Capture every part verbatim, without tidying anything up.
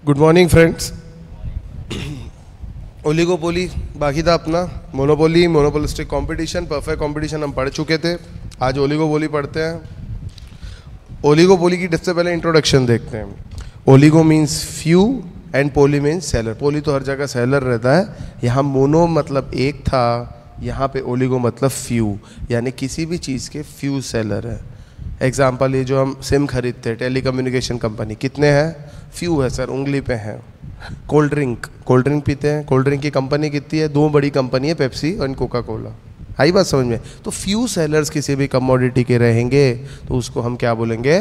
Good morning friends. Oligopoly बाकी था अपना, monopoly, monopolistic competition, perfect competition हम पढ़ चुके थे। आज ओलिगोपोली पढ़ते हैं। ओलिगोपोली की सबसे पहले इंट्रोडक्शन देखते हैं। Oligo means few and poly means seller. Poly तो हर जगह सेलर रहता है, यहाँ मोनो मतलब एक था, यहाँ पे ओलिगो मतलब फ्यू, यानी किसी भी चीज़ के फ्यू सेलर है। एग्जाम्पल ये जो हम सिम खरीदते हैं, टेली कम्युनिकेशन कंपनी, कितने हैं? फ्यू है सर, उंगली पे हैं। कोल्ड ड्रिंक, कोल्ड ड्रिंक पीते हैं, कोल्ड ड्रिंक की कंपनी कितनी है? दो बड़ी कंपनी है, पेप्सी और कोका कोला। आई बात समझ में? तो फ्यू सेलर्स किसी भी कमोडिटी के रहेंगे तो उसको हम क्या बोलेंगे?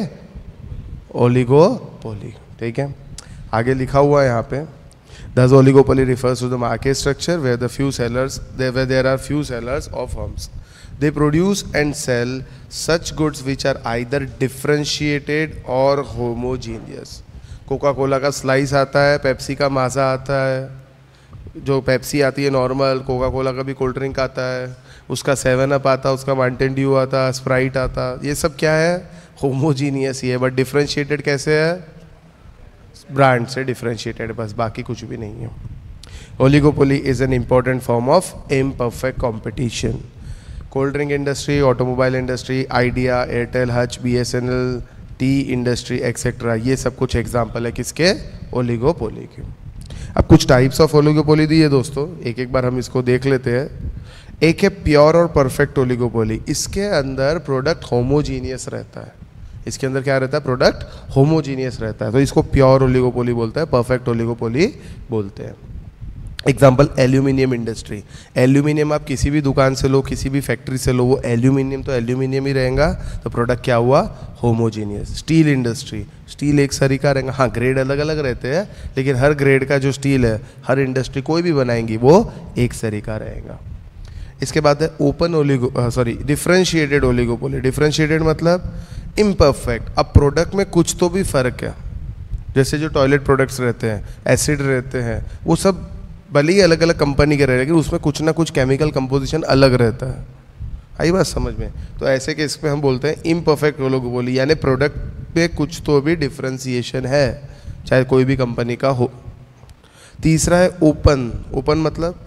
ओलिगोपोली। ठीक है, आगे लिखा हुआ है यहाँ पे, Thus oligopoly refers to the market structure where the few sellers, there, where there are few sellers or firms. They produce and sell such goods which are either differentiated or homogeneous. Coca Cola का Slice आता है, Pepsi का माजा आता है, जो Pepsi आती है normal, Coca Cola का भी कोल्ड ड्रिंक आता है, उसका सेवन अप आता है, उसका माउंटेन ड्यू आता है, स्प्राइट आता है। ये सब क्या है? होमोजीनियस ही है, बट डिफ्रेंशिएटेड कैसे है? ब्रांड से डिफ्रेंशिएटेड, बस, बाकी कुछ भी नहीं है। Oligopoly is an important form of imperfect competition. Cold drink industry, automobile industry, Idea, Airtel, Hutch, B S N L, tea industry etcetera, ये सब कुछ एग्जाम्पल है किसके? ओलिगोपोली के। अब कुछ टाइप्स ऑफ ओलिगोपोली दी है दोस्तों, एक एक बार हम इसको देख लेते हैं। एक है प्योर और परफेक्ट ओलिगोपोली। इसके अंदर प्रोडक्ट होमोजीनियस रहता है। इसके अंदर क्या रहता है? प्रोडक्ट होमोजीनियस रहता है, तो इसको प्योर ओलिगोपोली बोलते हैं, परफेक्ट ओलिगोपोली बोलते हैं। Example, aluminium industry. एल्यूमिनियम आप किसी भी दुकान से लो, किसी भी फैक्ट्री से लो, वो एल्यूमिनियम तो एल्यूमिनियम ही रहेगा, तो प्रोडक्ट क्या हुआ? होमोजीनियस। स्टील इंडस्ट्री, स्टील एक सरी का रहेगा, हाँ ग्रेड अलग अलग रहते हैं, लेकिन हर ग्रेड का जो स्टील है, हर इंडस्ट्री कोई भी बनाएंगी वो एक सरी का रहेगा। इसके बाद है open oligo sorry differentiated oligopoly. Differentiated मतलब इम्परफेक्ट। अब प्रोडक्ट में कुछ तो भी फ़र्क है, जैसे जो टॉयलेट प्रोडक्ट्स रहते हैं, एसिड रहते हैं, वो सब भले ही अलग अलग कंपनी के रहे, लेकिन उसमें कुछ ना कुछ केमिकल कंपोजिशन अलग रहता है। आई बात समझ में? तो ऐसे केस में हम बोलते हैं इम्परफेक्ट ओलिगोपोली, यानी प्रोडक्ट पे कुछ तो भी डिफ्रेंसिएशन है, चाहे कोई भी कंपनी का हो। तीसरा है ओपन। ओपन मतलब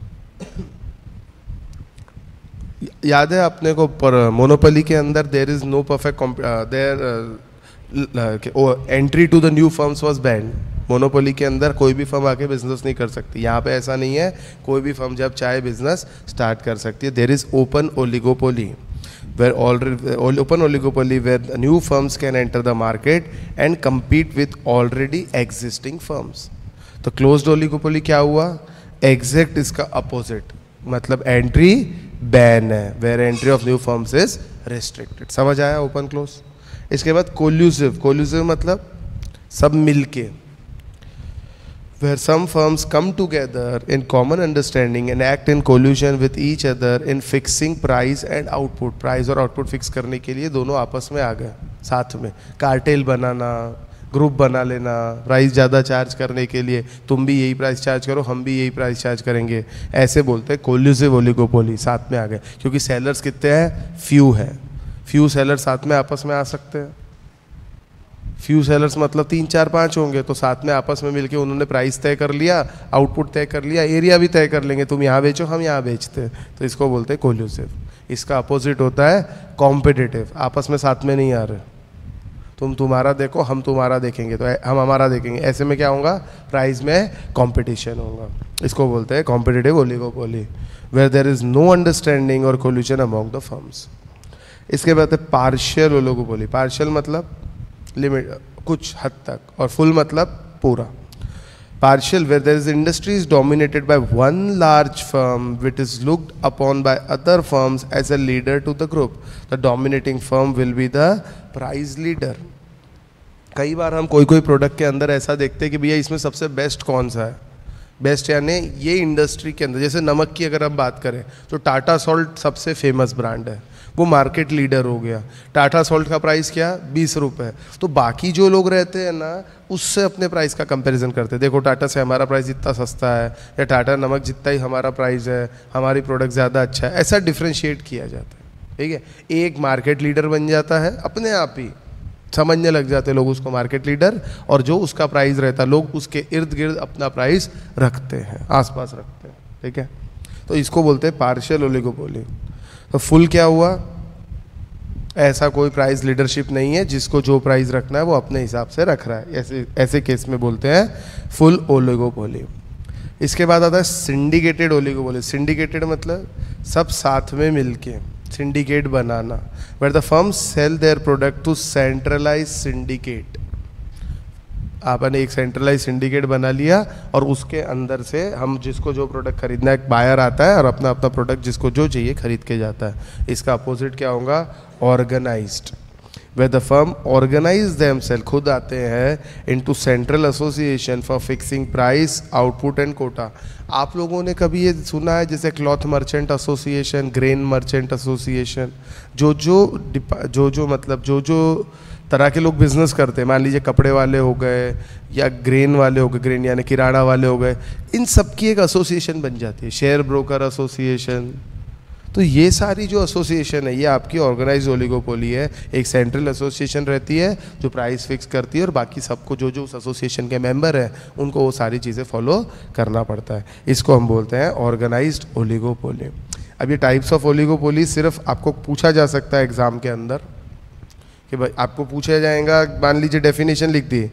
याद है अपने को, पर मोनोपोली के अंदर there is no perfect, there entry to the new firms was banned. Monopoly के अंदर कोई भी फर्म आके बिजनेस नहीं कर सकती। यहाँ पे ऐसा नहीं है, कोई भी फर्म जब चाहे बिजनेस स्टार्ट कर सकती है। There is open oligopoly where already open oligopoly where new firms can enter the market and compete with already existing firms। तो क्लोज्ड ओलिगोपोली क्या हुआ? एग्जैक्ट इसका अपोजिट, मतलब एंट्री बैन है, where entry of new firms is restricted. समझ आया? Open close. इसके बाद कोल्यूसिव। कोल्यूसिव मतलब सब मिलके, where some firms come together in common understanding and act in collusion with each other in fixing price and output। Price और output fix करने के लिए दोनों आपस में आ गए साथ में, कार्टेल बनाना, ग्रुप बना लेना, प्राइस ज़्यादा चार्ज करने के लिए, तुम भी यही प्राइस चार्ज करो, हम भी यही प्राइस चार्ज करेंगे, ऐसे बोलते हैं कोल्यूसिव ओलिगोपोली। साथ में आ गए, क्योंकि सेलर्स कितने हैं? फ्यू है। फ्यू सेलर साथ में आपस में आ सकते हैं। फ्यू सेलर्स मतलब तीन चार पाँच होंगे, तो साथ में आपस में मिलके उन्होंने प्राइस तय कर लिया, आउटपुट तय कर लिया, एरिया भी तय कर लेंगे, तुम यहाँ बेचो, हम यहाँ बेचते हैं, तो इसको बोलते हैं कोल्यूसिव। इसका अपोजिट होता है कॉम्पिटिटिव। आपस में साथ में नहीं आ रहे, तुम तुम्हारा देखो, हम तुम्हारा देखेंगे, तो हम हमारा देखेंगे, ऐसे में क्या होगा? प्राइस में कंपटीशन होगा। इसको बोलते हैं competitive oligopoly, where there is no understanding और कोल्यूशन अमॉन्ग द फर्म्स। इसके बाद है पार्शियल ओलिगोपोली। पार्शियल मतलब लिमिट, कुछ हद तक, और फुल मतलब पूरा। Partial, where there is industry is dominated by one large firm which is looked upon by other firms as a leader to the group। The dominating firm will be the price leader। कई बार हम कोई कोई product के अंदर ऐसा देखते हैं कि भैया इसमें सबसे बेस्ट कौन सा है। बेस्ट यानी ये इंडस्ट्री के अंदर, जैसे नमक की अगर हम बात करें तो टाटा सॉल्ट सबसे फेमस ब्रांड है, वो मार्केट लीडर हो गया। टाटा सॉल्ट का प्राइस क्या? बीस रुपये। तो बाकी जो लोग रहते हैं ना, उससे अपने प्राइस का कंपैरिजन करते हैं, देखो टाटा से हमारा प्राइस इतना सस्ता है, या टाटा नमक जितना ही हमारा प्राइस है, हमारी प्रोडक्ट ज़्यादा अच्छा है, ऐसा डिफ्रेंशिएट किया जाता है। ठीक है, एक मार्केट लीडर बन जाता है अपने आप ही, समझने लग जाते लोग उसको मार्केट लीडर, और जो उसका प्राइस रहता लोग उसके इर्द गिर्द अपना प्राइस रखते हैं, आसपास रखते हैं, ठीक है। तो इसको बोलते हैं पार्शियल ओलिगोपोली। तो फुल क्या हुआ, ऐसा कोई प्राइस लीडरशिप नहीं है, जिसको जो प्राइस रखना है वो अपने हिसाब से रख रहा है, ऐसे ऐसे केस में बोलते हैं फुल ओलिगोपोली। इसके बाद आता है सिंडिकेटेड ओलिगोपोली। सिंडिकेटेड मतलब सब साथ में मिलके, सिंडिकेट बनाना, where the firms sell their product to centralise syndicate. आपने एक सेंट्रलाइज सिंडिकेट बना लिया और उसके अंदर से हम जिसको जो प्रोडक्ट खरीदना है, एक बायर आता है और अपना अपना प्रोडक्ट जिसको जो चाहिए खरीद के जाता है। इसका अपोजिट क्या होगा, organised, where the firm organise themselves, खुद आते हैं into central association for fixing price, output and quota. आप लोगों ने कभी ये सुना है जैसे cloth merchant association, grain merchant association, जो जो जो जो मतलब जो जो तरह के लोग बिजनेस करते हैं, मान लीजिए कपड़े वाले हो गए या ग्रेन वाले हो गए, ग्रेन यानी किराना वाले हो गए, इन सब की एक एसोसिएशन बन जाती है, शेयर ब्रोकर एसोसिएशन। तो ये सारी जो एसोसिएशन है ये आपकी ऑर्गेनाइज ओलिगोपोली है। एक सेंट्रल एसोसिएशन रहती है जो प्राइस फिक्स करती है और बाकी सबको जो जो उस एसोसिएशन के मेंबर हैं उनको वो सारी चीज़ें फॉलो करना पड़ता है। इसको हम बोलते हैं ऑर्गेनाइज्ड ओलिगोपोली। अब ये टाइप्स ऑफ ओलिगोपोली सिर्फ आपको पूछा जा सकता है एग्जाम के अंदर, कि भाई आपको पूछा जाएगा, मान लीजिए डेफिनेशन लिख दी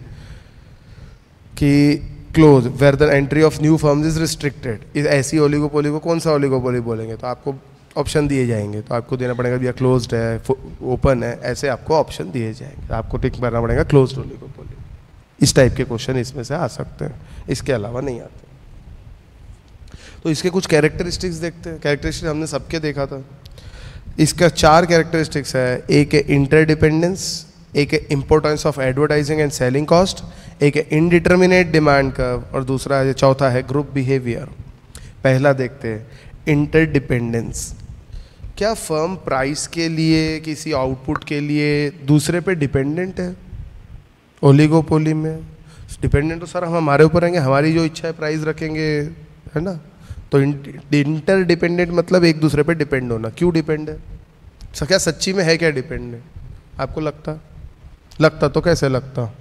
कि close where the entry of new firms is restricted, इस ऐसी ओलिगोपोली को कौन सा ओलिगोपोली बोलेंगे, तो आपको ऑप्शन दिए जाएंगे, तो आपको देना पड़ेगा भैया क्लोज्ड है, ओपन है, ऐसे आपको ऑप्शन दिए जाएंगे, आपको टिक करना पड़ेगा क्लोज्ड ओलिगोपोली। इस टाइप के क्वेश्चन इसमें से आ सकते हैं, इसके अलावा नहीं आते। तो इसके कुछ कैरेक्टरिस्टिक्स देखते हैं। कैरेक्टरिस्टिक्स हमने सबके देखा था, इसका चार कैरेक्टरिस्टिक्स है। एक है इंटरडिपेंडेंस, एक है importance of advertising and selling cost, एक है इनडिटर्मिनेट डिमांड कर्व, और दूसरा है चौथा है ग्रुप बिहेवियर। पहला देखते हैं इंटरडिपेंडेंस। क्या फर्म प्राइस के लिए, किसी आउटपुट के लिए दूसरे पे डिपेंडेंट है? ओलिगोपोली में डिपेंडेंट तो सर हम हमारे ऊपर रहेंगे, हमारी जो इच्छा है प्राइस रखेंगे, है ना। तो इंटर डिपेंडेंट मतलब एक दूसरे पे डिपेंड होना। क्यों डिपेंड है? सर क्या सच्ची में है क्या डिपेंड है? आपको लगता लगता तो कैसे लगता?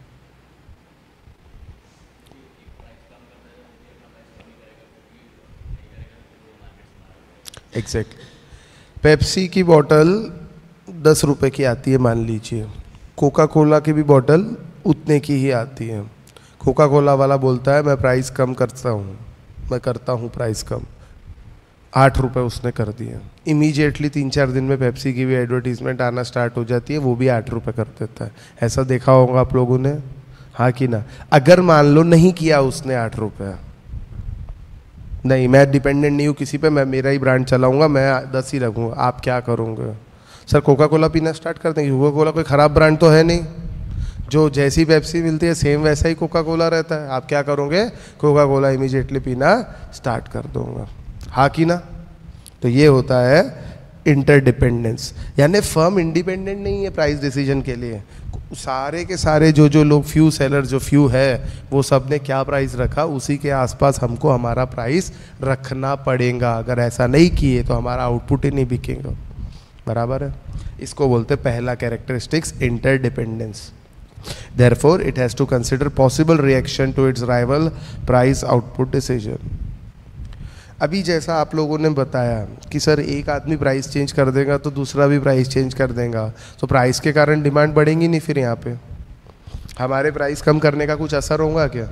एग्जैक्टली। पेप्सी की बोतल दस रुपए की आती है मान लीजिए, कोका कोला की भी बोतल उतने की ही आती है। कोका कोला वाला बोलता है मैं प्राइस कम करता हूँ, मैं करता हूँ प्राइस कम, आठ रुपए उसने कर दिया। इमीडिएटली तीन चार दिन में पेप्सी की भी एडवर्टीजमेंट आना स्टार्ट हो जाती है, वो भी आठ रुपए कर देता है। ऐसा देखा होगा आप लोगों ने, हाँ कि ना। अगर मान लो नहीं किया उसने आठ रुपये, नहीं मैं डिपेंडेंट नहीं हूँ किसी पे, मैं मेरा ही ब्रांड चलाऊंगा, मैं दस ही रखूँगा, आप क्या करोगे? सर कोका कोला पीना स्टार्ट कर देंगे। कोका कोला कोई ख़राब ब्रांड तो है नहीं, जो जैसी पेप्सी मिलती है सेम वैसा ही कोका कोला रहता है। आप क्या करोगे? कोका कोला इमीडिएटली पीना स्टार्ट कर दूंगा, हाँ कि ना। तो ये होता है इंटरडिपेंडेंस, यानी फर्म इंडिपेंडेंट नहीं है प्राइस डिसीजन के लिए। सारे के सारे जो जो लोग, फ्यू सेलर जो फ्यू है, वो सब ने क्या प्राइस रखा, उसी के आसपास हमको हमारा प्राइस रखना पड़ेगा। अगर ऐसा नहीं किए तो हमारा आउटपुट ही नहीं बिकेगा, बराबर है। इसको बोलते हैं पहला characteristics interdependence. Therefore, it has to consider possible reaction to its rival price output decision. अभी जैसा आप लोगों ने बताया कि सर एक आदमी प्राइस चेंज कर देगा तो दूसरा भी प्राइस चेंज कर देगा, तो प्राइस के कारण डिमांड बढ़ेगी नहीं। फिर यहाँ पे हमारे प्राइस कम करने का कुछ असर होगा क्या?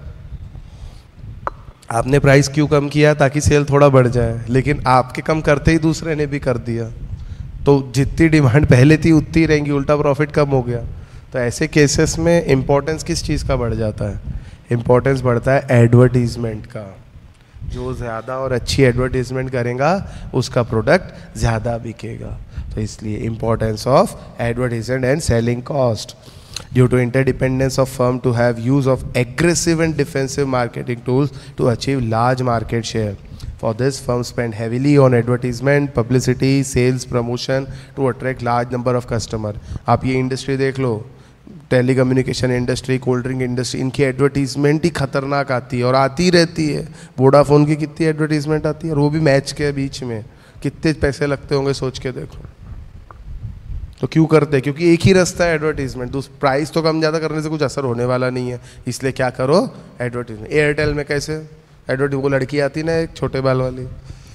आपने प्राइस क्यों कम किया? ताकि सेल थोड़ा बढ़ जाए, लेकिन आपके कम करते ही दूसरे ने भी कर दिया, तो जितनी डिमांड पहले थी उतनी ही रहेंगी, उल्टा प्रॉफिट कम हो गया। तो ऐसे केसेस में इम्पोर्टेंस किस चीज़ का बढ़ जाता है? इम्पोर्टेंस बढ़ता है एडवर्टीजमेंट का। जो ज़्यादा और अच्छी एडवर्टीजमेंट करेगा उसका प्रोडक्ट ज़्यादा बिकेगा। तो इसलिए importance of advertisement and selling cost due to interdependence of firm to have use of aggressive and defensive marketing tools to achieve large market share. For this, firms spend heavily on advertisement, publicity, sales, promotion to attract large number of customer. आप ये industry देख लो, telecommunication industry, cold drink industry, इनकी advertisement ही खतरनाक आती है और आती रहती है। वोडाफोन की कितनी एडवर्टीजमेंट आती है, और वो भी मैच के बीच में। कितने पैसे लगते होंगे सोच के देखो। तो क्यों करते हैं? क्योंकि एक ही रास्ता है एडवर्टीजमेंट, दूसरा प्राइस तो कम ज़्यादा करने से कुछ असर होने वाला नहीं है, इसलिए क्या करो एडवर्टीजमेंट। एयरटेल में कैसे एडवर्टीज, वो लड़की आती ना एक छोटे बाल वाली,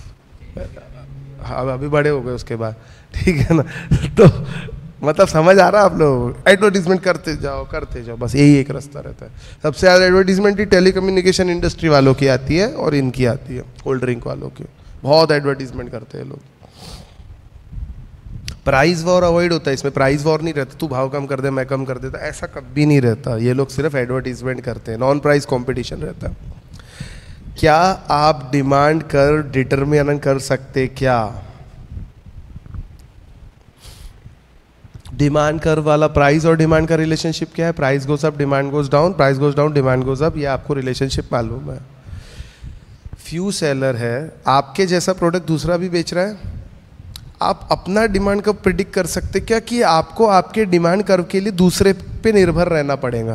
हाँ अभी बड़े हो गए उसके बाद, ठीक है ना, तो मतलब समझ आ रहा है आप लोग, एडवर्टीजमेंट करते जाओ करते जाओ, बस यही एक रास्ता रहता है। सबसे ज़्यादा एडवर्टीजमेंट ही टेलीकम्युनिकेशन इंडस्ट्री वालों की आती है और इनकी आती है, कोल्ड ड्रिंक वालों की, बहुत एडवर्टीजमेंट करते हैं लोग। प्राइस वॉर अवॉइड होता है इसमें, प्राइस वॉर नहीं रहता, तू भाव कम कर दे मैं कम कर देता, ऐसा कभी नहीं रहता। ये लोग सिर्फ एडवर्टीजमेंट करते हैं, नॉन प्राइस कंपटीशन रहता है। क्या आप डिमांड कर डिटरमिन कर सकते? क्या डिमांड कर वाला प्राइस और डिमांड का रिलेशनशिप क्या है? Price goes up demand goes down, price goes down demand goes up, ये आपको रिलेशनशिप मालूम है। फ्यू सेलर है, आपके जैसा प्रोडक्ट दूसरा भी बेच रहा है, आप अपना डिमांड कब प्रिडिक्ट कर सकते क्या कि आपको आपके डिमांड कर्व के लिए दूसरे पे निर्भर रहना पड़ेगा?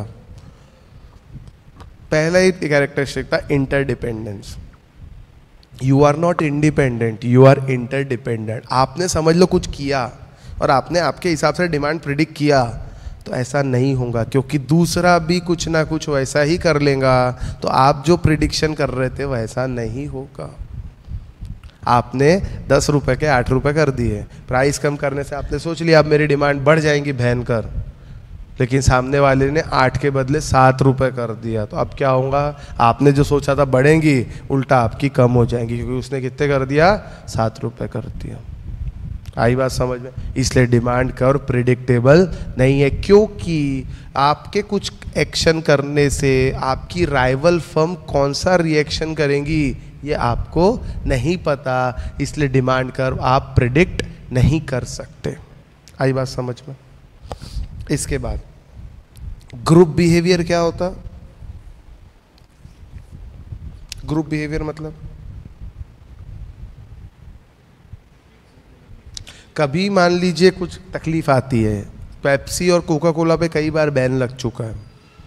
पहला ही कैरेक्टरिस्टिक था interdependence. You are not independent, you are interdependent. आपने समझ लो कुछ किया और आपने आपके हिसाब से डिमांड प्रिडिक्ट किया, तो ऐसा नहीं होगा, क्योंकि दूसरा भी कुछ ना कुछ वैसा ही कर लेगा, तो आप जो प्रिडिक्शन कर रहे थे वैसा नहीं होगा। आपने दस रुपए के आठ रुपए कर दिए, प्राइस कम करने से आपने सोच लिया अब मेरी डिमांड बढ़ जाएंगी भयंकर, लेकिन सामने वाले ने आठ के बदले सात रुपए कर दिया, तो अब क्या होगा? आपने जो सोचा था बढ़ेंगी, उल्टा आपकी कम हो जाएंगी, क्योंकि उसने कितने कर दिया? सात रुपए कर दिया। आई बात समझ में? इसलिए डिमांड कर्व प्रिडिक्टेबल नहीं है, क्योंकि आपके कुछ एक्शन करने से आपकी राइवल फर्म कौन सा रिएक्शन करेंगी ये आपको नहीं पता, इसलिए डिमांड कर्व आप प्रिडिक्ट नहीं कर सकते। आई बात समझ में? इसके बाद ग्रुप बिहेवियर क्या होता? ग्रुप बिहेवियर मतलब कभी मान लीजिए कुछ तकलीफ आती है, पेप्सी और कोका कोला पे कई बार बैन लग चुका है,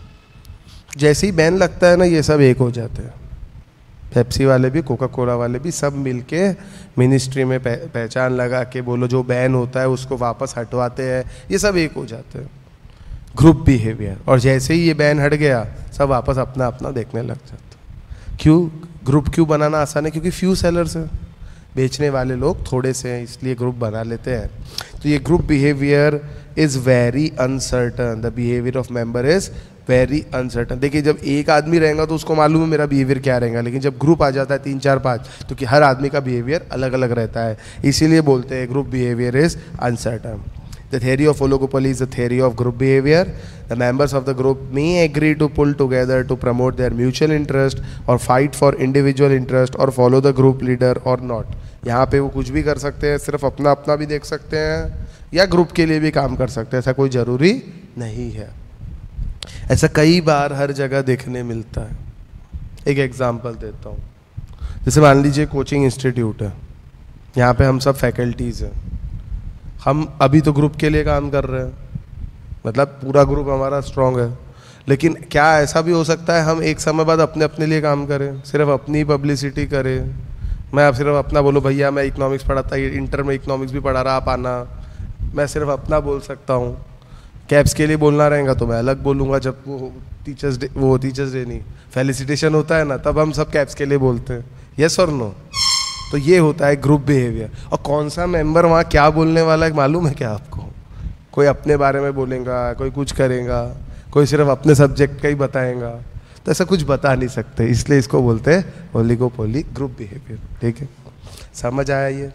जैसे ही बैन लगता है ना ये सब एक हो जाते हैं, पेप्सी वाले भी कोका कोला वाले भी सब मिलके मिनिस्ट्री में पहचान लगा के बोलो जो बैन होता है उसको वापस हटवाते हैं, ये सब एक हो जाते हैं। Group behaviour. और जैसे ही ये बैन हट गया सब वापस अपना अपना देखने लग जाते। क्यों ग्रुप क्यों बनाना आसान है? क्योंकि फ्यू सेलर्स हैं, बेचने वाले लोग थोड़े से हैं, इसलिए ग्रुप बना लेते हैं। तो ये group behaviour is very uncertain, the behaviour of member is very uncertain. देखिए जब एक आदमी रहेगा तो उसको मालूम है मेरा बिहेवियर क्या रहेगा, लेकिन जब ग्रुप आ जाता है तीन चार पाँच तो कि हर आदमी का बिहेवियर अलग अलग रहता है, इसीलिए बोलते हैं group behaviour is uncertain. The theory of oligopoly is the theory of group behavior. The members of the group may agree to pull together to promote their mutual interest or fight for individual interest or follow the group leader or not. यहाँ पे वो कुछ भी कर सकते हैं, सिर्फ अपना अपना भी देख सकते हैं या ग्रुप के लिए भी काम कर सकते हैं, ऐसा कोई ज़रूरी नहीं है। ऐसा कई बार हर जगह देखने मिलता है। एक एग्जांपल देता हूँ, जैसे मान लीजिए कोचिंग इंस्टीट्यूट है, यहाँ पे हम सब फैकल्टीज़ हैं, हम अभी तो ग्रुप के लिए काम कर रहे हैं, मतलब पूरा ग्रुप हमारा स्ट्रांग है, लेकिन क्या ऐसा भी हो सकता है हम एक समय बाद अपने अपने लिए काम करें, सिर्फ अपनी पब्लिसिटी करें? मैं अब सिर्फ अपना बोलो भैया मैं इकोनॉमिक्स पढ़ाता, इंटर में इकोनॉमिक्स भी पढ़ा रहा, आप आना, मैं सिर्फ अपना बोल सकता हूँ। कैप्स के लिए बोलना रहेगा तो मैं अलग बोलूँगा, जब वो टीचर्स डे वो टीचर्स डे नहीं फेलिसिटेशन होता है ना, तब हम सब कैप्स के लिए बोलते हैं, यस और नो। तो ये होता है ग्रुप बिहेवियर। और कौन सा मेंबर वहाँ क्या बोलने वाला है मालूम है क्या आपको? कोई अपने बारे में बोलेगा, कोई कुछ करेगा, कोई सिर्फ अपने सब्जेक्ट का ही बताएगा, तो ऐसा कुछ बता नहीं सकते, इसलिए इसको बोलते हैं ओलिगोपोली ग्रुप बिहेवियर। ठीक है, समझ आया ये?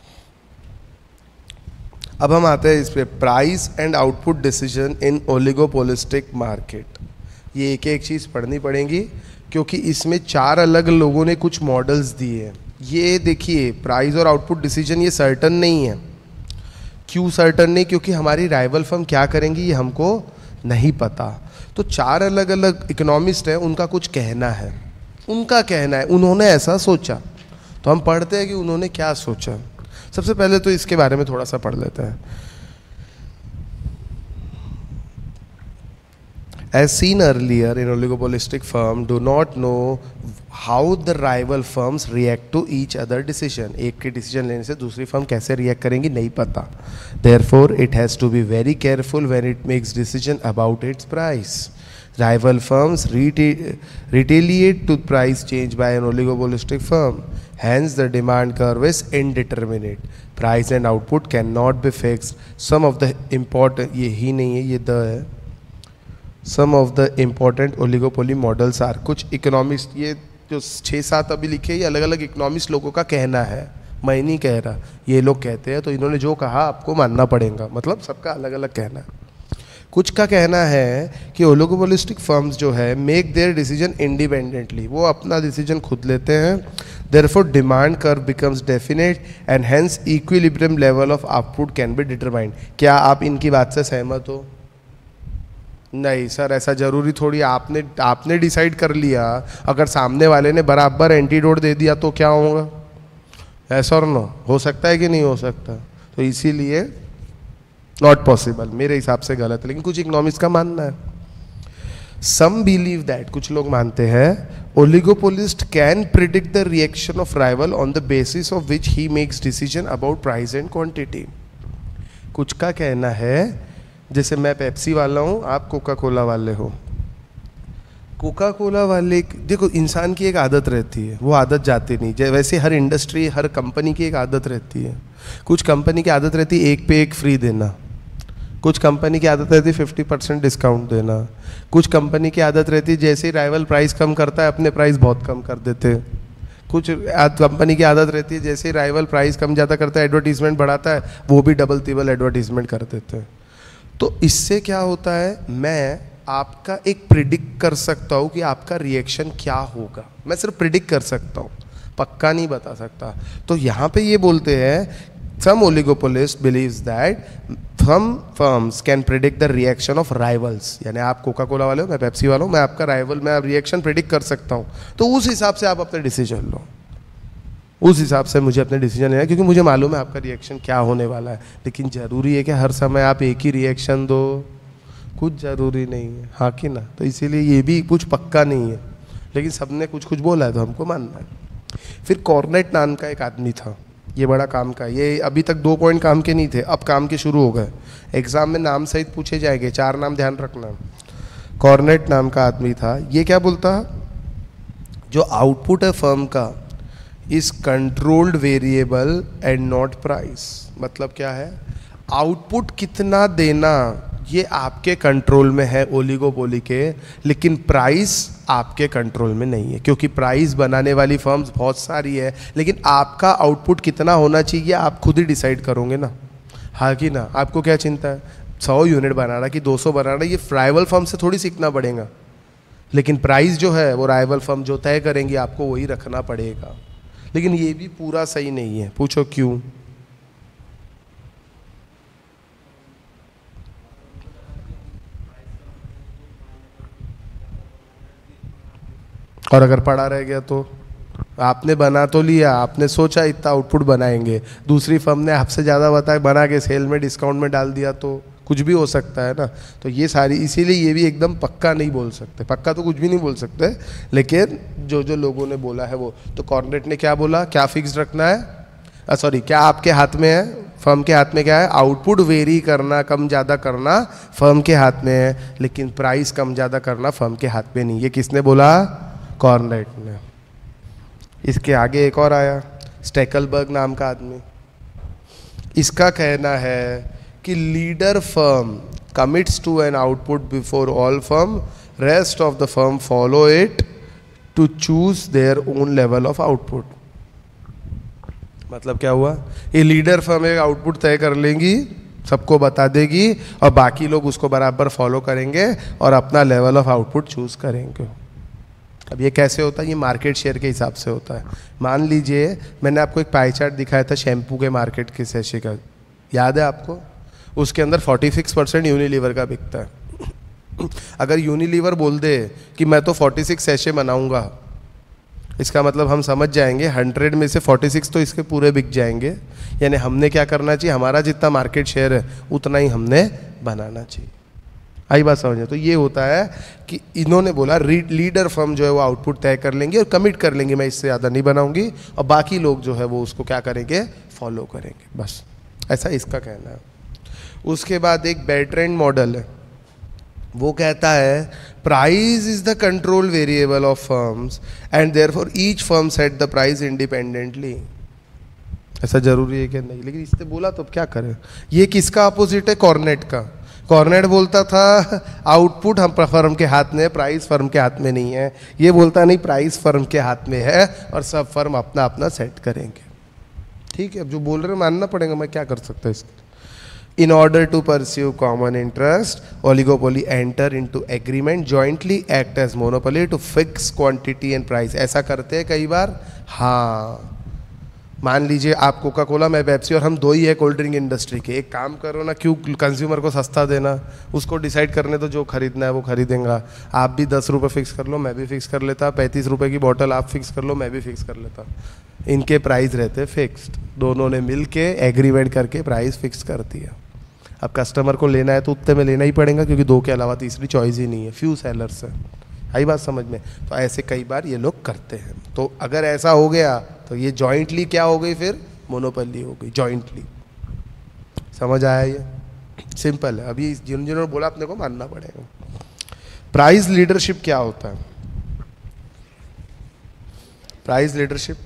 अब हम आते हैं इस पे, price and output decision in oligopolistic market. ये एक एक चीज़ पढ़नी पड़ेगी क्योंकि इसमें चार अलग लोगों ने कुछ मॉडल्स दिए हैं। ये देखिए प्राइस और आउटपुट डिसीजन ये सर्टन नहीं है। क्यों सर्टन नहीं? क्योंकि हमारी राइवल फर्म क्या करेंगी ये हमको नहीं पता। तो चार अलग अलग इकोनॉमिस्ट हैं, उनका कुछ कहना है, उनका कहना है, उन्होंने ऐसा सोचा, तो हम पढ़ते हैं कि उन्होंने क्या सोचा। सबसे पहले तो इसके बारे में थोड़ा सा पढ़ लेते हैं। As seen earlier, in oligopolistic firm do not know how the rival firms react to each other decision. एक के decision लेने से दूसरी firm कैसे react करेंगी नहीं पता. Therefore, it has to be very careful when it makes decision about its price. Rival firms reta- retaliate to price change by an oligopolistic firm. Hence, the demand curve is indeterminate. Price and output cannot be fixed. Some of the important ये ही नहीं है ये the है. Some of the important oligopoly models are कुछ economist ये जो छः सात अभी लिखे ये अलग अलग इकोनॉमिस्ट लोगों का कहना है, मैं नहीं कह रहा, ये लोग कहते हैं तो इन्होंने जो कहा आपको मानना पड़ेगा, मतलब सबका अलग अलग कहना है. कुछ का कहना है कि ओलिगोपोलिस्टिक फर्म्स जो है मेक देयर डिसीजन इंडिपेंडेंटली, वो अपना डिसीजन खुद लेते हैं. Therefore demand curve becomes definite and hence equilibrium level of output can be determined. क्या आप इनकी बात से सहमत हो? नहीं सर, ऐसा जरूरी थोड़ी. आपने आपने डिसाइड कर लिया, अगर सामने वाले ने बराबर एंटीडोट दे दिया तो क्या होगा? ऐसा और नो हो सकता है कि नहीं हो सकता? तो इसीलिए नॉट पॉसिबल, मेरे हिसाब से गलत है, लेकिन कुछ इकोनॉमिक्स का मानना है. सम बिलीव दैट, कुछ लोग मानते हैं oligopolist can predict the reaction of rival on the basis of which he makes decision about price and quantity. कुछ का कहना है जैसे मैं पेप्सी वाला हूँ, आप कोका कोला वाले हो. कोका कोला वाले, देखो इंसान की एक आदत रहती है, वो आदत जाती नहीं. जैसे वैसे हर इंडस्ट्री हर कंपनी की एक आदत रहती है. कुछ कंपनी की आदत रहती है एक पे एक फ्री देना, कुछ कंपनी की आदत रहती है फिफ्टी परसेंट डिस्काउंट देना, कुछ कंपनी की आदत रहती है जैसे ही राइवल प्राइस कम करता है अपने प्राइस बहुत कम कर देते हैं, कुछ कंपनी की आदत रहती है जैसे ही राइवल प्राइस कम ज़्यादा करता है एडवर्टीजमेंट बढ़ाता है वो भी डबल तिबल एडवर्टीजमेंट कर देते हैं. तो इससे क्या होता है, मैं आपका एक प्रिडिक्ट कर सकता हूँ कि आपका रिएक्शन क्या होगा. मैं सिर्फ प्रिडिक्ट कर सकता हूँ, पक्का नहीं बता सकता. तो यहाँ पे ये बोलते हैं some oligopolist believes that some firms can predict the reaction of rivals. यानी आप कोका कोला वाले हो, मैं पेप्सी वाला हूँ, मैं आपका राइवल, मैं रिएक्शन प्रिडिक्ट कर सकता हूँ. तो उस हिसाब से आप अपने डिसीजन लो, उस हिसाब से मुझे अपने डिसीजन लेना है, क्योंकि मुझे मालूम है आपका रिएक्शन क्या होने वाला है. लेकिन ज़रूरी है कि हर समय आप एक ही रिएक्शन दो? कुछ ज़रूरी नहीं है, हाँ कि ना. तो इसीलिए ये भी कुछ पक्का नहीं है, लेकिन सबने कुछ कुछ बोला है तो हमको मानना है. फिर कॉर्नेट नाम का एक आदमी था, ये बड़ा काम का, ये अभी तक दो पॉइंट काम के नहीं थे, अब काम के शुरू हो गए. एग्जाम में नाम सहित पूछे जाएंगे, चार नाम ध्यान रखना. कॉर्नेट नाम का आदमी था, ये क्या बोलता, जो आउटपुट है फर्म का is controlled variable and not price. मतलब क्या है, आउटपुट कितना देना ये आपके कंट्रोल में है ओलिगोपोली के, लेकिन प्राइस आपके कंट्रोल में नहीं है, क्योंकि प्राइस बनाने वाली फर्म्स बहुत सारी है, लेकिन आपका आउटपुट कितना होना चाहिए आप खुद ही डिसाइड करोगे ना, हाँ कि ना. आपको क्या चिंता है, सौ यूनिट बनाना कि दो सौ बनाना, ये राइवल फर्म से थोड़ी सीखना पड़ेगा. लेकिन प्राइस जो है वो राइवल फर्म जो तय करेंगी आपको वही रखना पड़ेगा. लेकिन ये भी पूरा सही नहीं है, पूछो क्यों. और अगर पड़ा रह गया तो आपने बना तो लिया, आपने सोचा इतना आउटपुट बनाएंगे, दूसरी फर्म ने आपसे ज़्यादा बताया बना के सेल में डिस्काउंट में डाल दिया तो कुछ भी हो सकता है ना. तो ये सारी, इसीलिए ये भी एकदम पक्का नहीं बोल सकते, पक्का तो कुछ भी नहीं बोल सकते, लेकिन जो जो लोगों ने बोला है वो. तो कॉर्नेट ने क्या बोला, क्या फिक्स रखना है, सॉरी क्या आपके हाथ में है, फर्म के हाथ में क्या है, आउटपुट वेरी करना कम ज़्यादा करना फर्म के हाथ में है, लेकिन प्राइस कम ज़्यादा करना फर्म के हाथ में नहीं. ये किसने बोला, कॉर्नेट ने. इसके आगे एक और आया, स्टेकलबर्ग नाम का आदमी. इसका कहना है कि leader firm commits to an output before all firm, rest of the firm follow it to choose their own level of output. मतलब क्या हुआ, ये लीडर फर्म एक आउटपुट तय कर लेंगी, सबको बता देगी और बाकी लोग उसको बराबर फॉलो करेंगे और अपना लेवल ऑफ आउटपुट चूज करेंगे. अब ये कैसे होता है, ये मार्केट शेयर के हिसाब से होता है. मान लीजिए मैंने आपको एक पाई चार्ट दिखाया था शैम्पू के मार्केट के सैशे का, याद है आपको, उसके अंदर छियालीस परसेंट यूनिलीवर का बिकता है. अगर यूनिलीवर बोल दे कि मैं तो छियालीस सैशे बनाऊंगा, इसका मतलब हम समझ जाएंगे हंड्रेड में से छियालीस तो इसके पूरे बिक जाएंगे. यानी हमने क्या करना चाहिए, हमारा जितना मार्केट शेयर है उतना ही हमने बनाना चाहिए. आई बात समझे? तो ये होता है कि इन्होंने बोला लीडर फर्म जो है वो आउटपुट तय कर लेंगे और कमिट कर लेंगे मैं इससे ज़्यादा नहीं बनाऊंगी, और बाकी लोग जो है वो उसको क्या करेंगे, फॉलो करेंगे, बस ऐसा इसका कहना है। उसके बाद एक बेरट्रैंड मॉडल है, वो कहता है price is the control variable of firms and therefore each firm set the price independently. ऐसा जरूरी है कि नहीं, लेकिन इसने बोला तो अब क्या करें। ये किसका अपोजिट है? कॉर्नेट का। कॉर्नेट बोलता था आउटपुट हम फर्म के हाथ में है, प्राइस फर्म के हाथ में नहीं है। ये बोलता नहीं, प्राइस फर्म के हाथ में है और सब फर्म अपना अपना सेट करेंगे। ठीक है, अब जो बोल रहे हैं मानना पड़ेगा, मैं क्या कर सकता हूँ इसके। In order to pursue common interest, oligopoly enter into agreement, jointly act as monopoly to fix quantity and price। ऐसा करते हैं कई बार। हाँ, मान लीजिए आप कोका कोला, मैं पेप्सी, और हम दो ही है कोल्ड ड्रिंक इंडस्ट्री के। एक काम करो ना, क्यों कंज्यूमर को सस्ता देना, उसको डिसाइड करने तो जो खरीदना है वो खरीदेगा। आप भी दस रुपये फिक्स कर लो, मैं भी फिक्स कर लेता। पैंतीस रुपये की बोतल आप फिक्स कर लो, मैं भी फिक्स कर लेता। इनके प्राइस रहते फिक्स्ड, दोनों ने मिल के एग्रीमेंट करके प्राइस फिक्स कर दिया। अब कस्टमर को लेना है तो उतने में लेना ही पड़ेगा, क्योंकि दो के अलावा तीसरी चॉइस ही नहीं है, फ्यू सेलर्स है। आई बात समझ में? तो ऐसे कई बार ये लोग करते हैं। तो अगर ऐसा हो गया तो ये जॉइंटली क्या हो गई, फिर मोनोपोली हो गई जॉइंटली। समझ आया? ये सिंपल है। अभी जिन जिन्होंने बोला अपने को मानना पड़ेगा। प्राइस लीडरशिप क्या होता है? प्राइस लीडरशिप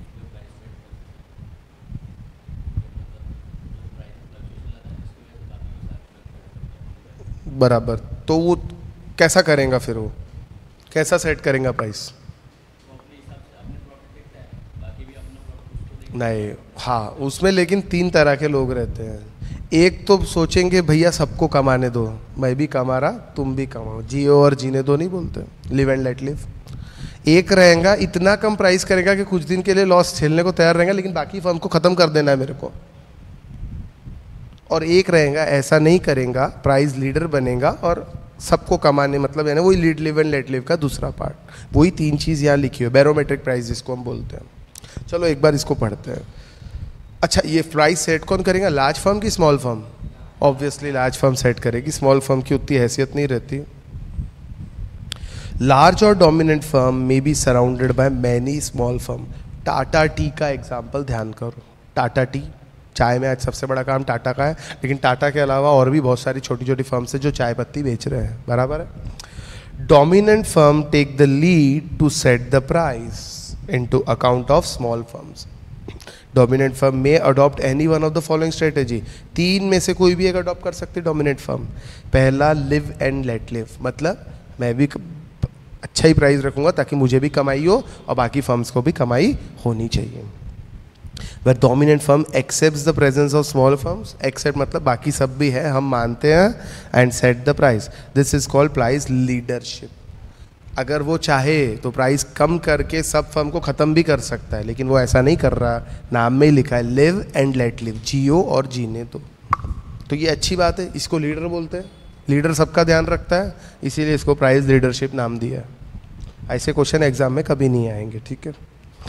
बराबर, तो वो कैसा करेगा फिर? वो कैसा सेट करेगा प्राइस? नहीं, हाँ उसमें लेकिन तीन तरह के लोग रहते हैं। एक तो सोचेंगे भैया सबको कमाने दो, मैं भी कमा रहा तुम भी कमाओ, जियो और जीने दो नहीं बोलते, लिव एंड लेट लिव। एक रहेगा इतना कम प्राइस करेगा कि कुछ दिन के लिए लॉस झेलने को तैयार रहेगा, लेकिन बाकी फर्म को ख़त्म कर देना है मेरे को। और एक रहेगा ऐसा नहीं करेगा, प्राइस लीडर बनेगा और सबको कमाने, मतलब है ना वही lead live and let live का दूसरा पार्ट। वही तीन चीज़ यहाँ लिखी है, बैरोमेट्रिक प्राइस जिसको हम बोलते हैं। चलो एक बार इसको पढ़ते हैं। अच्छा, ये प्राइस सेट कौन करेगा? लार्ज फर्म की small firm? Obviously large firm set करेगी, स्मॉल फर्म की उतनी हैसियत नहीं रहती। लार्ज और dominant firm may be surrounded by many small firm. Tata tea का एग्जाम्पल ध्यान करो। टाटा टी, चाय में आज सबसे बड़ा काम टाटा का है, लेकिन टाटा के अलावा और भी बहुत सारी छोटी छोटी फर्म्स है जो चाय पत्ती बेच रहे हैं, बराबर है। Dominant firm take the lead to set the price into account of small firms. Dominant firm may adopt any one of the following strategy. तीन में से कोई भी एक अडॉप्ट कर सकती डोमिनेंट फर्म। पहला, लिव एंड लेट लिव, मतलब मैं भी अच्छा ही प्राइस रखूंगा ताकि मुझे भी कमाई हो और बाकी फर्म्स को भी कमाई होनी चाहिए। Where dominant firm accepts the presence of small firms, accept मतलब बाकी सब भी है, हम मानते हैं, and set the price. This is called price leadership. अगर वो चाहे तो प्राइस कम करके सब फर्म को ख़त्म भी कर सकता है, लेकिन वो ऐसा नहीं कर रहा। नाम में ही लिखा है लिव एंड लेट लिव, जियो और जीने दो। तो ये अच्छी बात है, इसको लीडर बोलते हैं। लीडर सबका ध्यान रखता है, इसीलिए इसको प्राइस लीडरशिप नाम दिया। ऐसे क्वेश्चन एग्जाम में कभी नहीं आएंगे, ठीक है।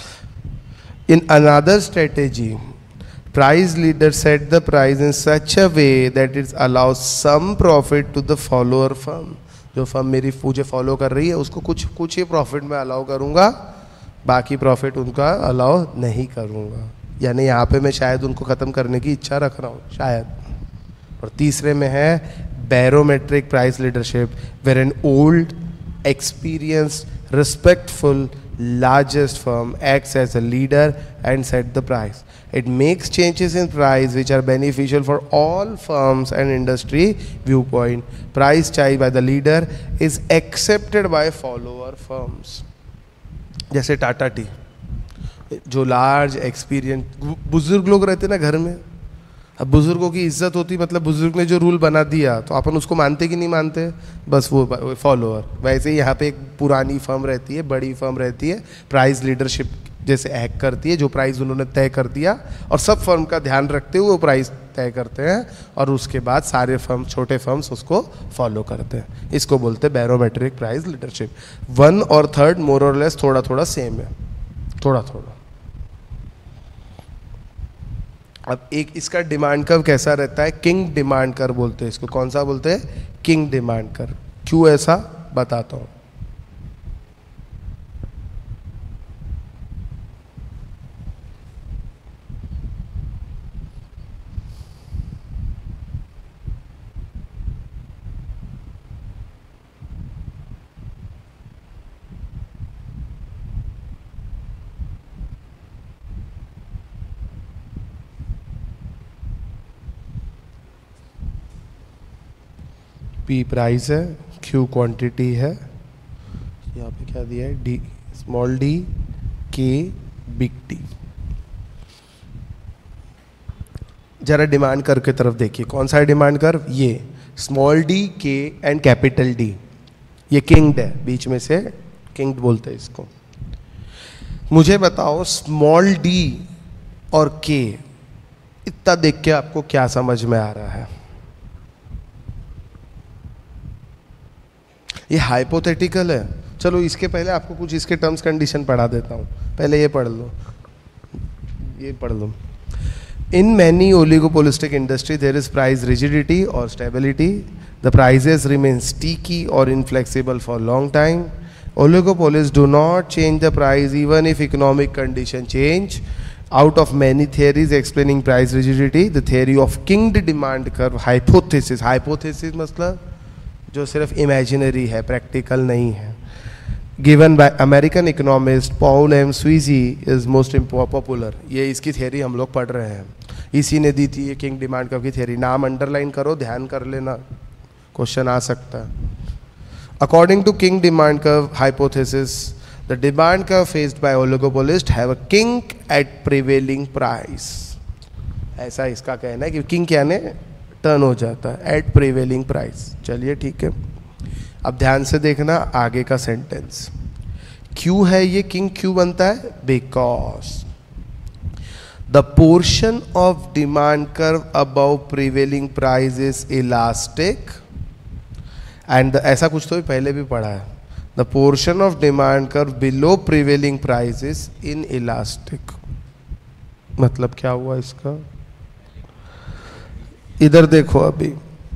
In another strategy, price leader set the price in such a way that it allows some profit to the follower firm. जो फर्म मेरी मुझे फॉलो कर रही है उसको कुछ कुछ ही प्रॉफिट में अलाउ करूँगा, बाकी प्रॉफिट उनका अलाउ नहीं करूँगा। यानी यहाँ पे मैं शायद उनको ख़त्म करने की इच्छा रख रहा हूँ, शायद। और तीसरे में है barometric price leadership, where an old experienced, respectful, largest firm acts as a leader and set the price. It makes changes in price which are beneficial for all firms and industry viewpoint. Price charged by the leader is accepted by follower firms. जैसे Tata tea, जो large experience बुजुर्ग लोग रहते ना घर में, अब बुजुर्गों की इज्जत होती, मतलब बुजुर्ग ने जो रूल बना दिया तो अपन उसको मानते कि नहीं मानते, बस वो फॉलोअर। वैसे ही यहाँ पे एक पुरानी फर्म रहती है, बड़ी फर्म रहती है, प्राइस लीडरशिप जैसे एक्ट करती है, जो प्राइस उन्होंने तय कर दिया और सब फर्म का ध्यान रखते हुए वो प्राइस तय करते हैं, और उसके बाद सारे फर्म, छोटे फर्म्स उसको फॉलो करते हैं। इसको बोलते हैं बैरोमेट्रिक प्राइस लीडरशिप। वन और थर्ड मोर और लेस थोड़ा थोड़ा सेम है, थोड़ा थोड़ा। अब एक इसका डिमांड कर्व कैसा रहता है? किंग डिमांड कर्व बोलते हैं इसको। कौन सा बोलते हैं? King demand curve. क्यों ऐसा बताता हूं। P प्राइस है, Q क्वांटिटी है, यहाँ पे क्या दिया है, D small d, K big D। जरा डिमांड कर्व की तरफ देखिए, कौन सा है डिमांड कर्व, ये small d, K and capital D, ये किंग्ड है, बीच में से किंग्ड बोलते हैं इसको। मुझे बताओ स्मॉल d और K इतना देख के आपको क्या समझ में आ रहा है। ये हाइपोथेटिकल है, चलो इसके पहले आपको कुछ इसके टर्म्स कंडीशन पढ़ा देता हूँ, पहले ये पढ़ लो, ये पढ़ लो। In many oligopolistic industry there is price rigidity और stability, the prices remain sticky और inflexible for long time, oligopolists do not change the price even if economic condition change. Out of many theories explaining price rigidity, the theory of kinged demand curve hypothesis, hypothesis मतलब जो सिर्फ imaginary है, practical नहीं है, given by American economist Paul M. Sweezy is most popular. ये इसकी theory हम लोग पढ़ रहे हैं, इसी ने दी थी ये king demand curve की theory। नाम underline करो, ध्यान कर लेना, क्वेश्चन आ सकता है। According to king demand curve hypothesis, the demand curve faced by oligopolists have a kink at prevailing price. ऐसा इसका कहना है कि kink यानी टर्न हो जाता है at prevailing price। चलिए ठीक है, अब ध्यान से देखना आगे का सेंटेंस। क्यों है ये king, क्यों बनता है, because the portion of demand curve above prevailing price is elastic and the, ऐसा कुछ तो भी पहले भी पढ़ा है, the portion of demand curve below prevailing price is inelastic। मतलब क्या हुआ इसका, इधर देखो अभी,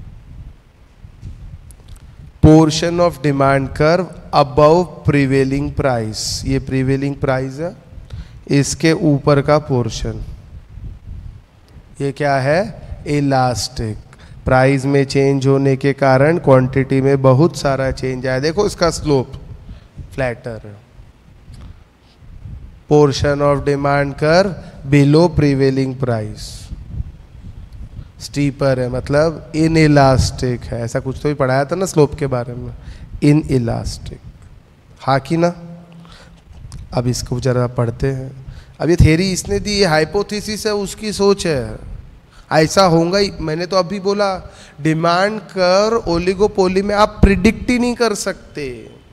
portion of demand curve above prevailing price, ये prevailing price है, इसके ऊपर का पोर्शन ये क्या है, इलास्टिक। प्राइस में चेंज होने के कारण क्वांटिटी में बहुत सारा चेंज आया, देखो इसका स्लोप फ्लैटर है। Portion of demand curve below prevailing price steeper है, मतलब इन इलास्टिक है, ऐसा कुछ तो भी पढ़ाया था ना स्लोप के बारे में, इन इलास्टिक, हाँ कि ना। अब इसको जरा पढ़ते हैं। अब ये थ्योरी इसने दी, ये हाइपोथेसिस है, उसकी सोच है, ऐसा होगा ही। मैंने तो अभी बोला डिमांड कर्व ओलिगोपोली में आप प्रिडिक्ट ही नहीं कर सकते,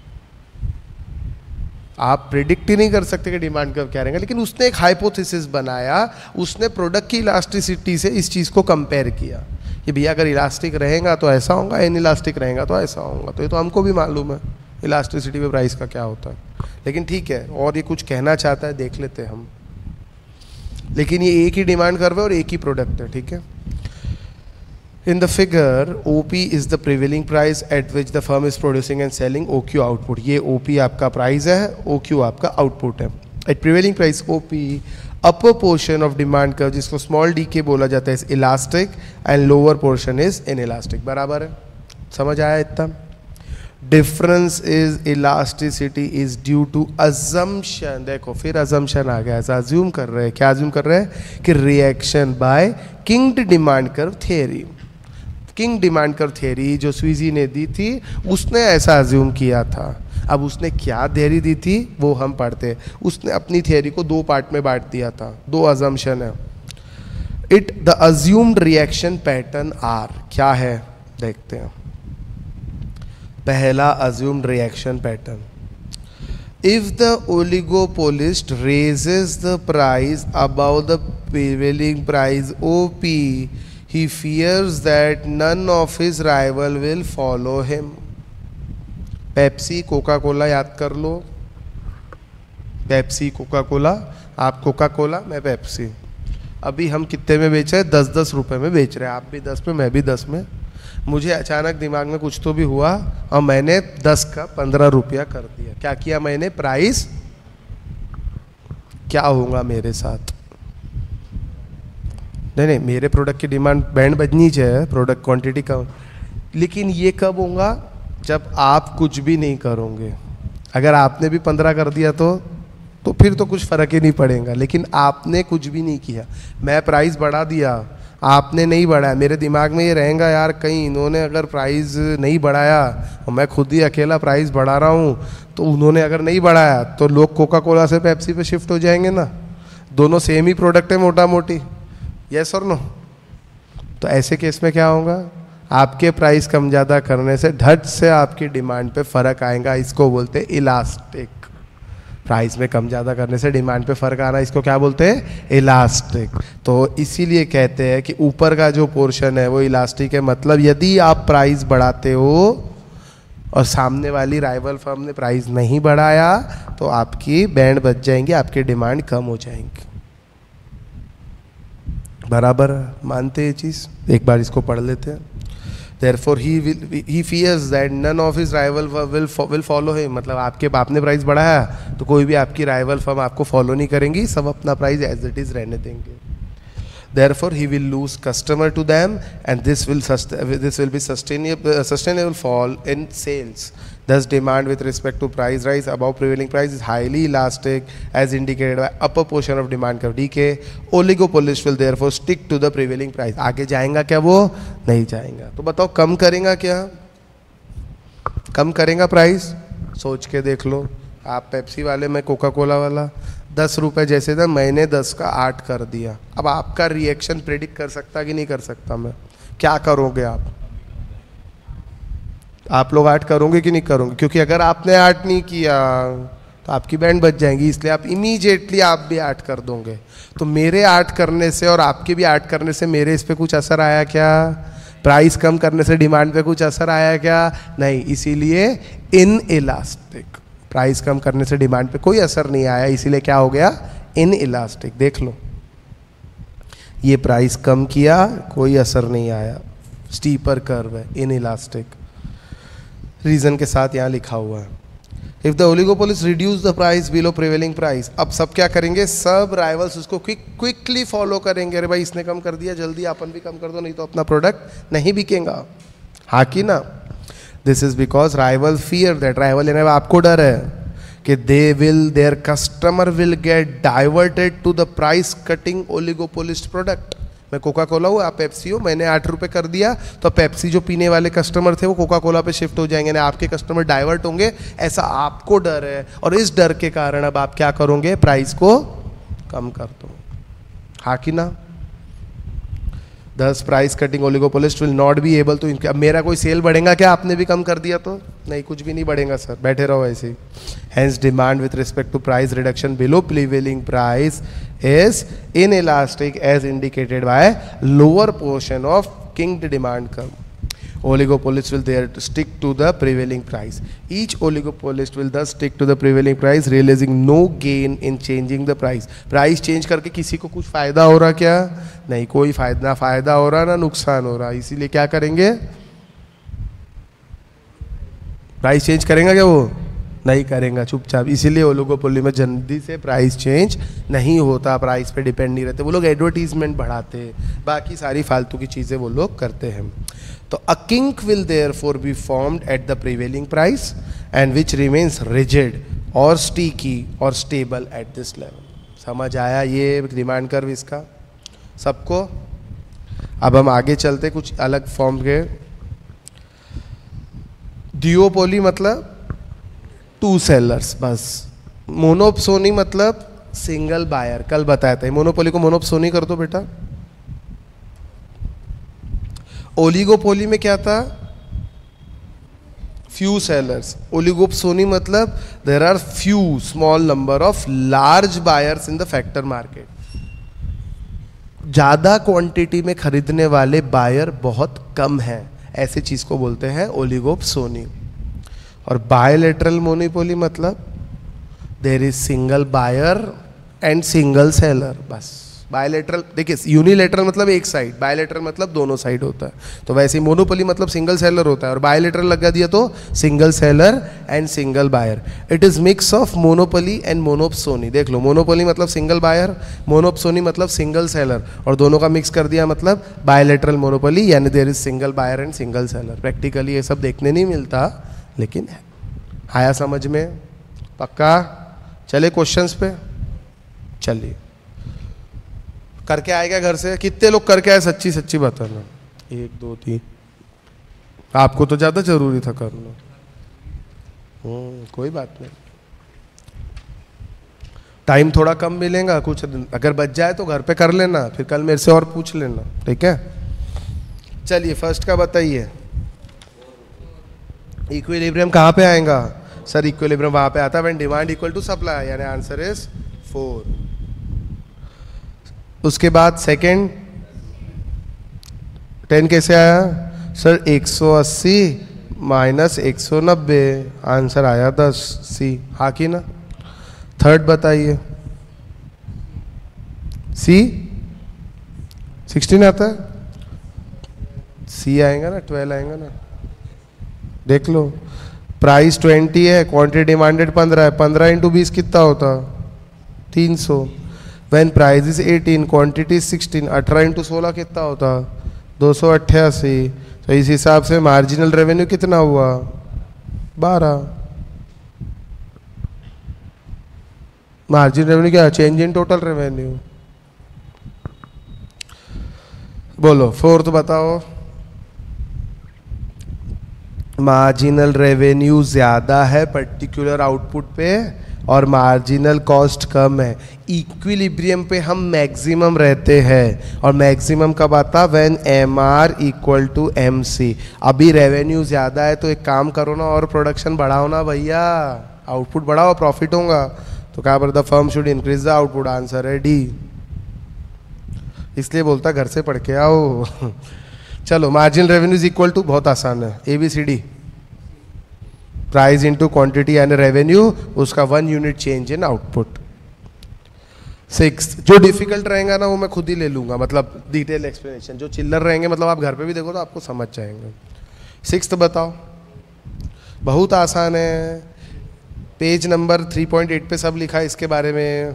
आप प्रिडिक्ट ही नहीं कर सकते कि डिमांड कर्व क्या रहेगा, लेकिन उसने एक हाइपोथेसिस बनाया, उसने प्रोडक्ट की इलास्टिसिटी से इस चीज़ को कंपेयर किया कि भैया अगर इलास्टिक रहेगा तो ऐसा होगा, इन इलास्टिक रहेगा तो ऐसा होगा। तो ये तो हमको भी मालूम है इलास्टिसिटी पे प्राइस का क्या होता है, लेकिन ठीक है, और ये कुछ कहना चाहता है, देख लेते हैं हम। लेकिन ये एक ही डिमांड कर्व है और एक ही प्रोडक्ट है, ठीक है। In the figure O P is the prevailing price at which the firm is producing and selling O Q output. ये O P आपका प्राइस है, O Q आपका आउटपुट है। At prevailing price O P upper portion of demand curve, जिसको small D के बोला जाता है, is elastic and lower portion is inelastic. बराबर है, समझ आया इतना। Difference is elasticity is due to assumption, देखो फिर अजम्पशन आ गया, ऐसा अज्यूम कर रहे हैं, क्या अज्यूम कर रहे हैं कि reaction by kinked demand curve theory. King demand curve theory जो स्वीजी ने दी थी, उसने ऐसा अज्यूम किया था। अब उसने क्या थियरी दी थी वो हम पढ़ते, उसने अपनी थियरी को दो पार्ट में बांट दिया था, दो अजम्पशन है। It the assumed reaction pattern are, क्या है देखते हैं। पहला assumed reaction pattern, if the oligopolist raises the price above the prevailing price O P, he fears that none of his rival will follow him. Pepsi Coca Cola याद कर लो, Pepsi Coca Cola, आप Coca Cola मैं Pepsi, अभी हम कितने में बेच रहे हैं, दस दस रुपए में बेच रहे हैं, आप भी दस में मैं भी दस में। मुझे अचानक दिमाग में कुछ तो भी हुआ और मैंने दस का पंद्रह रुपया कर दिया। क्या किया मैंने? प्राइस। क्या होगा मेरे साथ? नहीं नहीं, मेरे प्रोडक्ट की डिमांड बैंड बजनी चाहिए, प्रोडक्ट क्वांटिटी कम। लेकिन ये कब होगा? जब आप कुछ भी नहीं करोगे। अगर आपने भी पंद्रह कर दिया तो तो फिर तो कुछ फ़र्क ही नहीं पड़ेगा। लेकिन आपने कुछ भी नहीं किया, मैं प्राइस बढ़ा दिया, आपने नहीं बढ़ाया। मेरे दिमाग में ये रहेगा यार कहीं इन्होंने अगर प्राइस नहीं बढ़ाया और मैं खुद ही अकेला प्राइस बढ़ा रहा हूँ, तो उन्होंने अगर नहीं बढ़ाया तो लोग कोका कोला से पेप्सी पे शिफ्ट हो जाएंगे ना। दोनों सेम ही प्रोडक्ट है मोटा मोटी, यस और नो। तो ऐसे केस में क्या होगा? आपके प्राइस कम ज़्यादा करने से धट से आपकी डिमांड पे फ़र्क आएगा। इसको बोलते हैं इलास्टिक। प्राइस में कम ज़्यादा करने से डिमांड पे फ़र्क आना, इसको क्या बोलते हैं? इलास्टिक। तो इसीलिए कहते हैं कि ऊपर का जो पोर्शन है वो इलास्टिक है। मतलब यदि आप प्राइस बढ़ाते हो और सामने वाली राइवल फर्म ने प्राइस नहीं बढ़ाया तो आपकी बैंड बच जाएंगी, आपकी डिमांड कम हो जाएंगी। बराबर मानते ये चीज़? एक बार इसको पढ़ लेते हैं। Therefore he will he fears that none of his rival will will follow him। मतलब आपके बाप ने प्राइस बढ़ाया तो कोई भी आपकी राइवल फर्म आपको फॉलो नहीं करेंगी, सब अपना प्राइस एज इट इज रहने देंगे। Therefore he will lose customer to them and this will this will be sustainable sustainable fall in sales। Thus demand with respect to price rise above prevailing price is highly elastic as indicated by upper portion of demand curve decay। Oligopolist will therefore stick to the prevailing price। आगे जाएगा क्या वो? नहीं जाएगा। तो बताओ कम करेगा क्या? कम करेगा प्राइस? सोच के देख लो। आप पेप्सी वाले, मैं कोका कोला वाला, दस रुपए जैसे था, मैंने दस का आठ कर दिया। अब आपका रिएक्शन प्रेडिक्ट कर सकता कि नहीं कर सकता मैं? क्या करोगे आप? आप लोग आठ करोगे कि नहीं करोगे? क्योंकि अगर आपने आठ नहीं किया तो आपकी बैंड बच जाएंगी, इसलिए आप इमीडिएटली आप भी आठ कर दोगे। तो मेरे आठ करने से और आपके भी आठ करने से मेरे इस पे कुछ असर आया क्या? प्राइस कम करने से डिमांड पे कुछ असर आया क्या? नहीं। इसीलिए इन इलास्टिक। प्राइस कम करने से डिमांड पे कोई असर नहीं आया, इसीलिए क्या हो गया? Inelastic. देख लो, ये प्राइस कम किया, कोई असर नहीं आया, स्टीपर कर्व है, इन इलास्टिक। रीजन के साथ यहाँ लिखा हुआ है। If the oligopolist reduce the price below prevailing price, अब सब क्या करेंगे? सब राइवल्स उसको क्विक क्विकली फॉलो करेंगे। अरे भाई इसने कम कर दिया, जल्दी अपन भी कम कर दो, नहीं तो अपना प्रोडक्ट नहीं बिकेगा। हाँ कि ना? This is because rival fear that, rival यानी आपको डर है कि they will their customer will get diverted to the price cutting oligopolist product. मैं कोका कोला हूँ, आप पेप्सी हो, मैंने आठ रुपये कर दिया तो पेप्सी जो पीने वाले कस्टमर थे वो कोका कोला पे शिफ्ट हो जाएंगे ना, आपके कस्टमर डाइवर्ट होंगे, ऐसा आपको डर है। और इस डर के कारण अब आप क्या करोगे? प्राइस को कम कर दो। हाँ कि ना? Thus price cutting oligopolist will not be able to. अब मेरा कोई सेल बढ़ेगा क्या? आपने भी कम कर दिया तो? नहीं, कुछ भी नहीं बढ़ेगा सर, बैठे रहो ऐसे ही। Hence demand with respect to price reduction below prevailing price is inelastic as indicated by lower portion of king demand curve. Oligopolists will there to stick to the prevailing price. Each oligopolist will thus stick to the prevailing price, realizing no gain in changing the price. Price change करके किसी को कुछ फायदा हो रहा क्या? नहीं, कोई फायदा ना फायदा हो रहा ना नुकसान हो रहा। इसीलिए क्या करेंगे? प्राइस चेंज करेंगे क्या? वो नहीं करेंगे, चुपचाप। इसीलिए ओलिगोपोली में जल्दी से प्राइस चेंज नहीं होता, प्राइस पे डिपेंड नहीं रहते। वो लोग एडवर्टीजमेंट बढ़ाते, बाकी सारी फालतू की चीज़ें वो लोग करते हैं। तो a kink will therefore be formed at the prevailing price and which remains rigid और स्टीकी और स्टेबल एट दिस लेवल। समझ आया ये डिमांड कर्व इसका सबको? अब हम आगे चलते कुछ अलग फॉर्म के। डिओपोली मतलब टू सेलर्स बस। मोनोप्सोनी मतलब सिंगल बायर, कल बताया था। मोनोपोली को मोनोप्सोनी कर दो बेटा। ओलिगोपोली में क्या था? Few sellers. ओलिगोप्सोनी मतलब there are few small number of large buyers in the factor market. ज्यादा क्वांटिटी में खरीदने वाले बायर बहुत कम हैं, ऐसी चीज को बोलते हैं ओलिगोप्सोनी। और बायलैटरल मोनोपोली मतलब there is single buyer and single seller बस। बायलैटरल, देखिए यूनिलैटरल मतलब एक साइड, बायलैटरल मतलब दोनों साइड होता है। तो वैसे ही मोनोपोली मतलब सिंगल सेलर होता है, और बायलैटरल लगा दिया तो single seller and single buyer. It is mix of monopoly and monopsony. देख लो, मोनोपोली मतलब सिंगल बायर, मोनोप्सोनी मतलब सिंगल सेलर, और दोनों का मिक्स कर दिया मतलब बायलैटरल मोनोपोली, यानी there is single buyer and single seller. Practically ये सब देखने नहीं मिलता, लेकिन आया समझ में? पक्का? चले क्वेश्चंस पे, चलिए। करके आएगा घर से? कितने लोग करके आए सच्ची सच्ची बताना। एक दो तीन, आपको तो ज्यादा जरूरी था करना। हम्म कोई बात नहीं, टाइम थोड़ा कम मिलेगा, कुछ अगर बच जाए तो घर पे कर लेना, फिर कल मेरे से और पूछ लेना, ठीक है? चलिए फर्स्ट का बताइए। इक्विलिब्रियम कहाँ पे आएगा? सर इक्विलिब्रियम वहां पे आता है when demand equal to supply, यानी आंसर इज फोर। उसके बाद सेकंड टेन कैसे आया? सर एक सौ अस्सी माइनस एक सौ नब्बे, आंसर आया दस, सी। हाँ कि ना? थर्ड बताइए। सी सिक्सटीन आता है, सी आएगा ना, ट्वेल्व आएगा ना, देख लो। प्राइस ट्वेंटी है, क्वांटिटी डिमांडेड पंद्रह है, पंद्रह इंटू बीस कितना होता? तीन सौ। When price is eighteen, quantity is sixteen, अठारह इंटू सोलह कितना होता? दो सौ अट्ठासी। तो इस हिसाब से मार्जिनल रेवेन्यू कितना हुआ? बारह। मार्जिनल रेवेन्यू क्या? Change in total revenue. बोलो फोर्थ बताओ। मार्जिनल रेवेन्यू ज्यादा है पर्टिकुलर आउटपुट पे, और मार्जिनल कॉस्ट कम है। इक्विलिब्रियम पे हम मैक्सिमम रहते हैं, और मैक्सिमम कब आता? When M R equal to M C. अभी रेवेन्यू ज़्यादा है तो एक काम करो ना, और प्रोडक्शन बढ़ाओ ना भैया, आउटपुट बढ़ाओ, प्रॉफिट होगा। तो क्या पर the firm should increase the output, answer है डी। इसलिए बोलता घर से पढ़ के आओ। चलो, marginal revenue is equal to, बहुत आसान है, A B C D, price into quantity and revenue, उसका one unit change in output. Six, जो डिफिकल्ट रहेगा ना वो मैं खुद ही ले लूंगा, मतलब डिटेल एक्सप्लेनेशन। जो चिल्लर रहेंगे मतलब आप घर पे भी देखो तो आपको समझ जाएंगे। सिक्स्थ बताओ, बहुत आसान है, page number three point eight पे सब लिखा है इसके बारे में।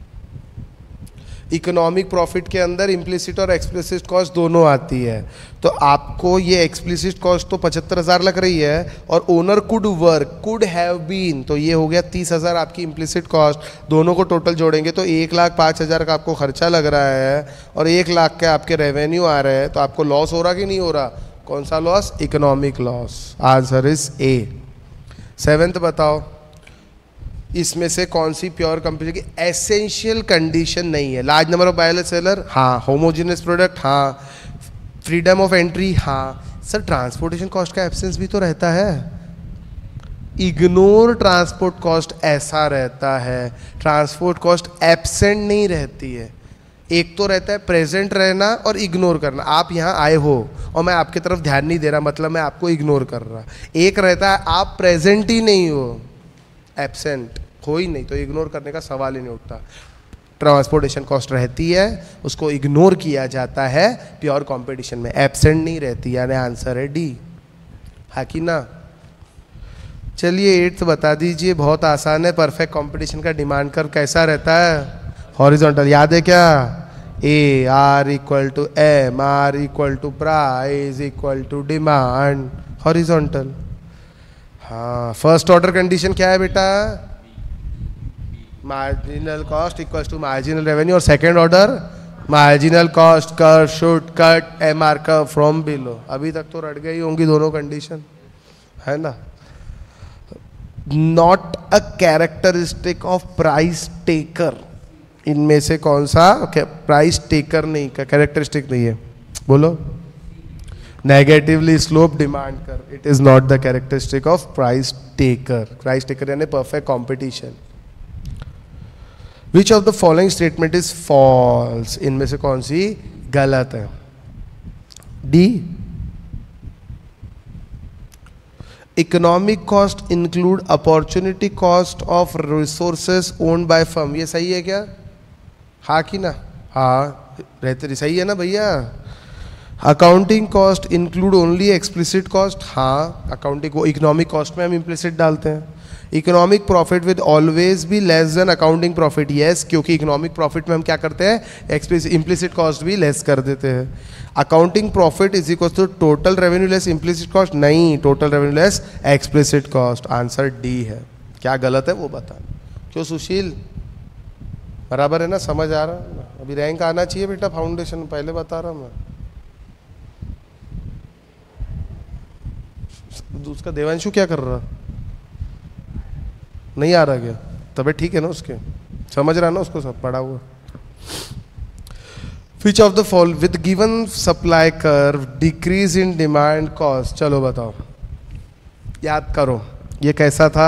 इकोनॉमिक प्रॉफिट के अंदर इम्प्लिसिट और एक्सप्लिसिट कॉस्ट दोनों आती है। तो आपको ये एक्सप्लिसिट कॉस्ट तो पचहत्तर हज़ार लग रही है, और owner could work, could have been, तो ये हो गया तीस हज़ार आपकी इम्प्लिसिट कॉस्ट। दोनों को टोटल जोड़ेंगे तो एक लाख पाँच हज़ार का आपको खर्चा लग रहा है, और एक लाख के आपके रेवेन्यू आ रहे हैं। तो आपको लॉस हो रहा कि नहीं हो रहा? कौन सा loss? Economic loss. Answer is A. Seventh बताओ, इसमें से कौन सी प्योर कंपनी की एसेंशियल कंडीशन नहीं है? Large number of buyer seller, हाँ। होमोजेनियस प्रोडक्ट, हाँ। फ्रीडम ऑफ एंट्री, हाँ। सर ट्रांसपोर्टेशन कॉस्ट का एब्सेंस भी तो रहता है। इग्नोर ट्रांसपोर्ट कॉस्ट ऐसा रहता है, ट्रांसपोर्ट कॉस्ट एब्सेंट नहीं रहती है। एक तो रहता है प्रेजेंट रहना और इग्नोर करना। आप यहाँ आए हो और मैं आपकी तरफ ध्यान नहीं दे रहा, मतलब मैं आपको इग्नोर कर रहा। एक रहता है आप प्रेजेंट ही नहीं हो, एब्सेंट हो ही नहीं, तो इग्नोर करने का सवाल ही नहीं उठता। ट्रांसपोर्टेशन कॉस्ट रहती है, उसको इग्नोर किया जाता है प्योर कंपटीशन में, एब्सेंट नहीं रहती, यानी आंसर है डी। हाँ कि ना? चलिए एट्थ बता दीजिए, बहुत आसान है। परफेक्ट कंपटीशन का डिमांड कर्व कैसा रहता है? हॉरिजॉन्टल। याद है क्या? A R equal to M, R equal to price equal to demand, horizontal. हाँ, फर्स्ट ऑर्डर कंडीशन क्या है बेटा? Marginal cost equals to marginal revenue, और second order marginal cost curve should cut M R curve from below. अभी तक तो रट गई होंगी दोनों कंडीशन, है ना? Not a characteristic of price taker, इनमें से कौन सा प्राइस टेकर नहीं का कैरेक्टरिस्टिक नहीं है? बोलो। Negatively slope demand curve, it is not the characteristic of price taker. Price taker यानी perfect competition. Which of the following statement is false? इनमें से कौन सी गलत है? D, economic cost include opportunity cost of resources owned by firm. ये सही है क्या? हाँ कि ना? हाँ रहते सही है ना भैया। Accounting cost include only explicit cost, हाँ अकाउंटिंग को इकोनॉमिक कॉस्ट में हम इम्प्लिसिट डालते हैं। Economic profit will always be less than accounting profit, yes, क्योंकि इकोनॉमिक प्रॉफिट में हम क्या करते हैं, एक्सप्लिसिट इम्प्लिसिट कॉस्ट भी लेस कर देते हैं। Accounting profit is equal to total revenue less implicit cost, नहीं, total revenue less explicit cost. Answer D है। क्या गलत है वो बता। क्यों सुशील, बराबर है ना, समझ आ रहा है ना? अभी रैंक आना चाहिए बेटा फाउंडेशन, पहले बता रहा हूँ मैं। उसका देवांशु क्या कर रहा, नहीं आ रहा क्या? तबीयत ठीक है ना उसके, समझ रहा ना उसको सब पढ़ा हुआ। Which of the fall with given supply curve decrease in demand cost, चलो बताओ, याद करो ये कैसा था।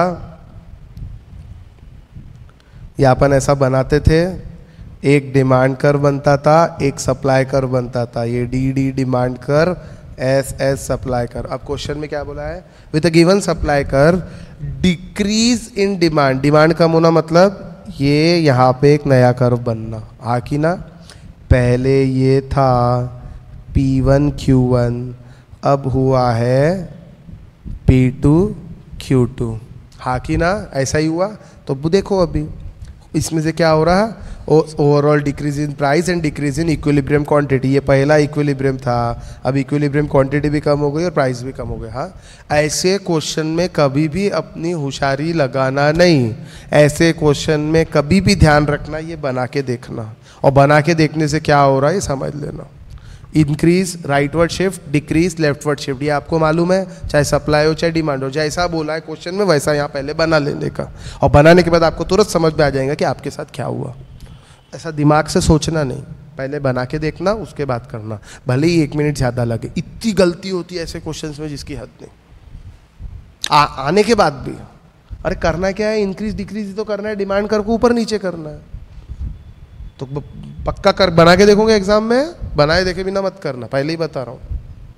ये अपन ऐसा बनाते थे, एक डिमांड कर्व बनता था, एक सप्लाई कर्व बनता था। ये D D demand curve, S S supply curve. अब क्वेश्चन में क्या बोला है, with a given supply curve decrease in demand, demand कम होना मतलब ये यहाँ पे एक नया कर्व बनना, हाँ कि ना। पहले ये था पी वन क्यू वन, अब हुआ है पी टू क्यू टू, हाँ कि ना, ऐसा ही हुआ। तो देखो अभी इसमें से क्या हो रहा है, overall decrease in price and decrease in equilibrium quantity. ये पहला इक्विलिब्रियम था, अब इक्विलिब्रियम क्वांटिटी भी कम हो गई और प्राइस भी कम हो गया। हाँ, ऐसे क्वेश्चन में कभी भी अपनी होशियारी लगाना नहीं, ऐसे क्वेश्चन में कभी भी ध्यान रखना, ये बना के देखना, और बना के देखने से क्या हो रहा है ये समझ लेना। Increase rightward shift, decrease leftward shift, ये आपको मालूम है, चाहे सप्लाई हो चाहे डिमांड हो, जैसा बोला है क्वेश्चन में वैसा यहाँ पहले बना लेने का, और बनाने के बाद आपको तुरंत समझ में आ जाएगा कि आपके साथ क्या हुआ। ऐसा दिमाग से सोचना नहीं, पहले बना के देखना उसके बाद करना, भले ही एक मिनट ज़्यादा लगे। इतनी गलती होती है ऐसे क्वेश्चन में जिसकी हद नहीं। आ, आने के बाद भी अरे करना क्या है, इंक्रीज डिक्रीज तो करना है, डिमांड कर को ऊपर नीचे करना है। तो पक्का कर बना के देखोगे एग्जाम में, बनाए देखे बिना मत करना, पहले ही बता रहा हूं।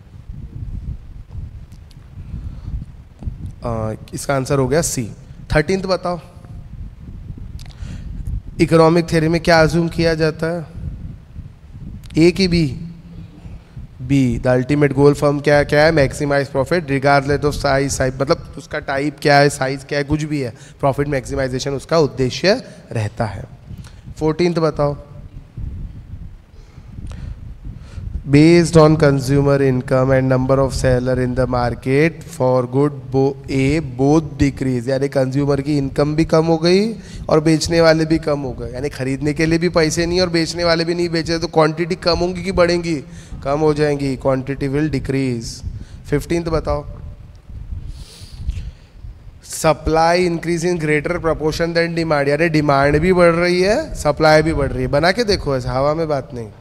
आ, इसका आंसर हो गया सी। थर्टींथ बताओ, इकोनॉमिक थ्योरी में क्या अज्यूम किया जाता है, ए की B, B. The ultimate goal firm क्या क्या है, maximize profit regardless of size, size मतलब उसका टाइप क्या है, साइज क्या है, कुछ भी है, प्रॉफिट मैक्सिमाइजेशन उसका उद्देश्य रहता है। फोर्टींथ बताओ, based on consumer income and number of seller in the market for good both a both decrease, यानी कंज्यूमर की इनकम भी कम हो गई और बेचने वाले भी कम हो गए, यानी खरीदने के लिए भी पैसे नहीं और बेचने वाले भी नहीं बेचे, तो क्वांटिटी कम होंगी कि बढ़ेंगी, कम हो जाएंगी, क्वांटिटी विल डिक्रीज। फिफ्टींथ बताओ, supply increase in greater proportion than demand, यानी डिमांड भी बढ़ रही है सप्लाई भी बढ़ रही है। बना के देखो, ऐसा हवा में बात नहीं।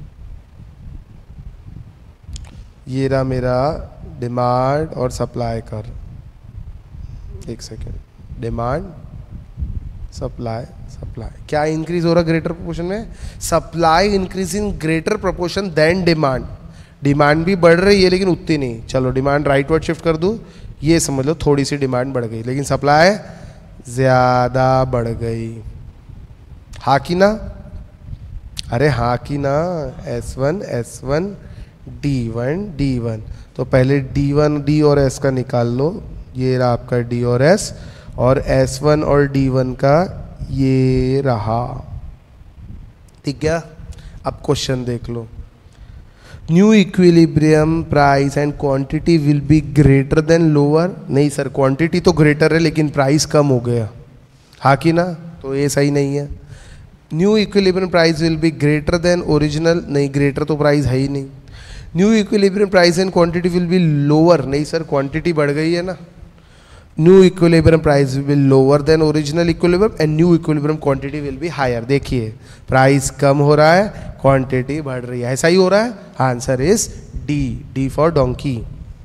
ये रहा मेरा डिमांड और सप्लाई कर, एक सेकेंड, डिमांड सप्लाई सप्लाई क्या इंक्रीज हो रहा है ग्रेटर प्रोपोर्शन में, supply increase in greater proportion than demand, demand भी बढ़ रही है लेकिन उतनी नहीं। चलो डिमांड राइटवर्ड शिफ्ट कर दूँ, ये समझ लो थोड़ी सी डिमांड बढ़ गई लेकिन सप्लाई ज़्यादा बढ़ गई, हाँ कि ना, अरे हाँ कि ना। S one S one D one D one, तो पहले डी वन डी और एस का निकाल लो, ये रहा आपका डी और एस, और एस वन और डी वन का ये रहा, ठीक है। अब क्वेश्चन देख लो, new equilibrium price and quantity will be greater than lower, नहीं सर क्वांटिटी तो ग्रेटर है लेकिन प्राइस कम हो गया, हाँ कि ना, तो ये सही नहीं है। New equilibrium price will be greater than original, नहीं ग्रेटर तो प्राइस है ही नहीं। New equilibrium price and quantity will be lower, नहीं सर क्वांटिटी बढ़ गई है ना। New equilibrium price will lower than original equilibrium and new equilibrium quantity will be higher, देखिए प्राइस कम हो रहा है क्वांटिटी बढ़ रही है, ऐसा ही हो रहा है। Answer is D, D for donkey,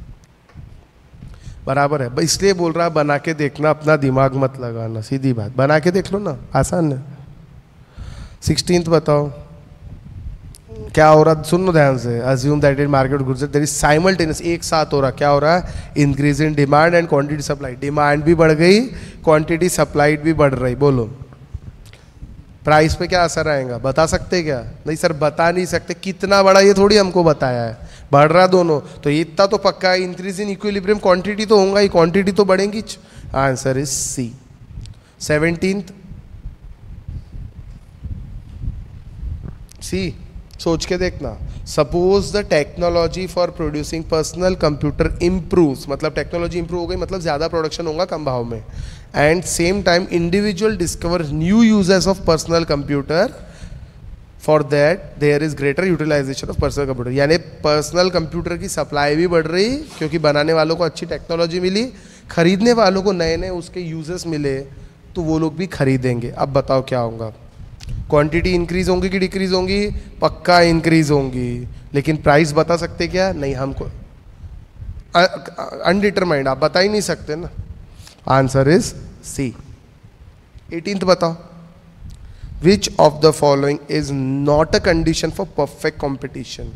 बराबर है। इसलिए बोल रहा है बना के देखना, अपना दिमाग मत लगाना, सीधी बात, बना के देख लो ना, आसान है। सिक्सटींथ बताओ क्या हो रहा, सुनो ध्यान से। Assume that in market goods there is simultaneous, एक साथ हो रहा, क्या हो रहा है, increase in demand and quantity supply, demand भी बढ़ गई क्वांटिटी सप्लाइड भी बढ़ रही। बोलो प्राइस पे क्या असर आएगा, बता सकते क्या? नहीं सर बता नहीं सकते। कितना बड़ा ये थोड़ी हमको बताया है, बढ़ रहा दोनों, तो ये इतना तो पक्का है, इंक्रीज इन इक्विलिब्रियम क्वांटिटी तो होगा ही, क्वांटिटी तो बढ़ेंगी। Answer is C. Seventeenth C, सोच के देखना। Suppose the technology for producing personal computer improves, मतलब टेक्नोलॉजी इंप्रूव हो गई, मतलब ज़्यादा प्रोडक्शन होगा कम भाव में, and same time individual discover new uses of personal computer, for that there is greater utilization of personal computer. यानी पर्सनल कंप्यूटर की सप्लाई भी बढ़ रही क्योंकि बनाने वालों को अच्छी टेक्नोलॉजी मिली, खरीदने वालों को नए नए उसके यूजेस मिले, तो वो लोग भी खरीदेंगे। अब बताओ क्या होगा, क्वांटिटी इंक्रीज होंगी कि डिक्रीज होंगी? पक्का इंक्रीज होंगी, लेकिन प्राइस बता सकते क्या? नहीं, हमको अनडिटरमाइंड, आप बता ही नहीं सकते ना। Answer is C. एटीन्थ बताओ, which of the following is not a condition for perfect competition?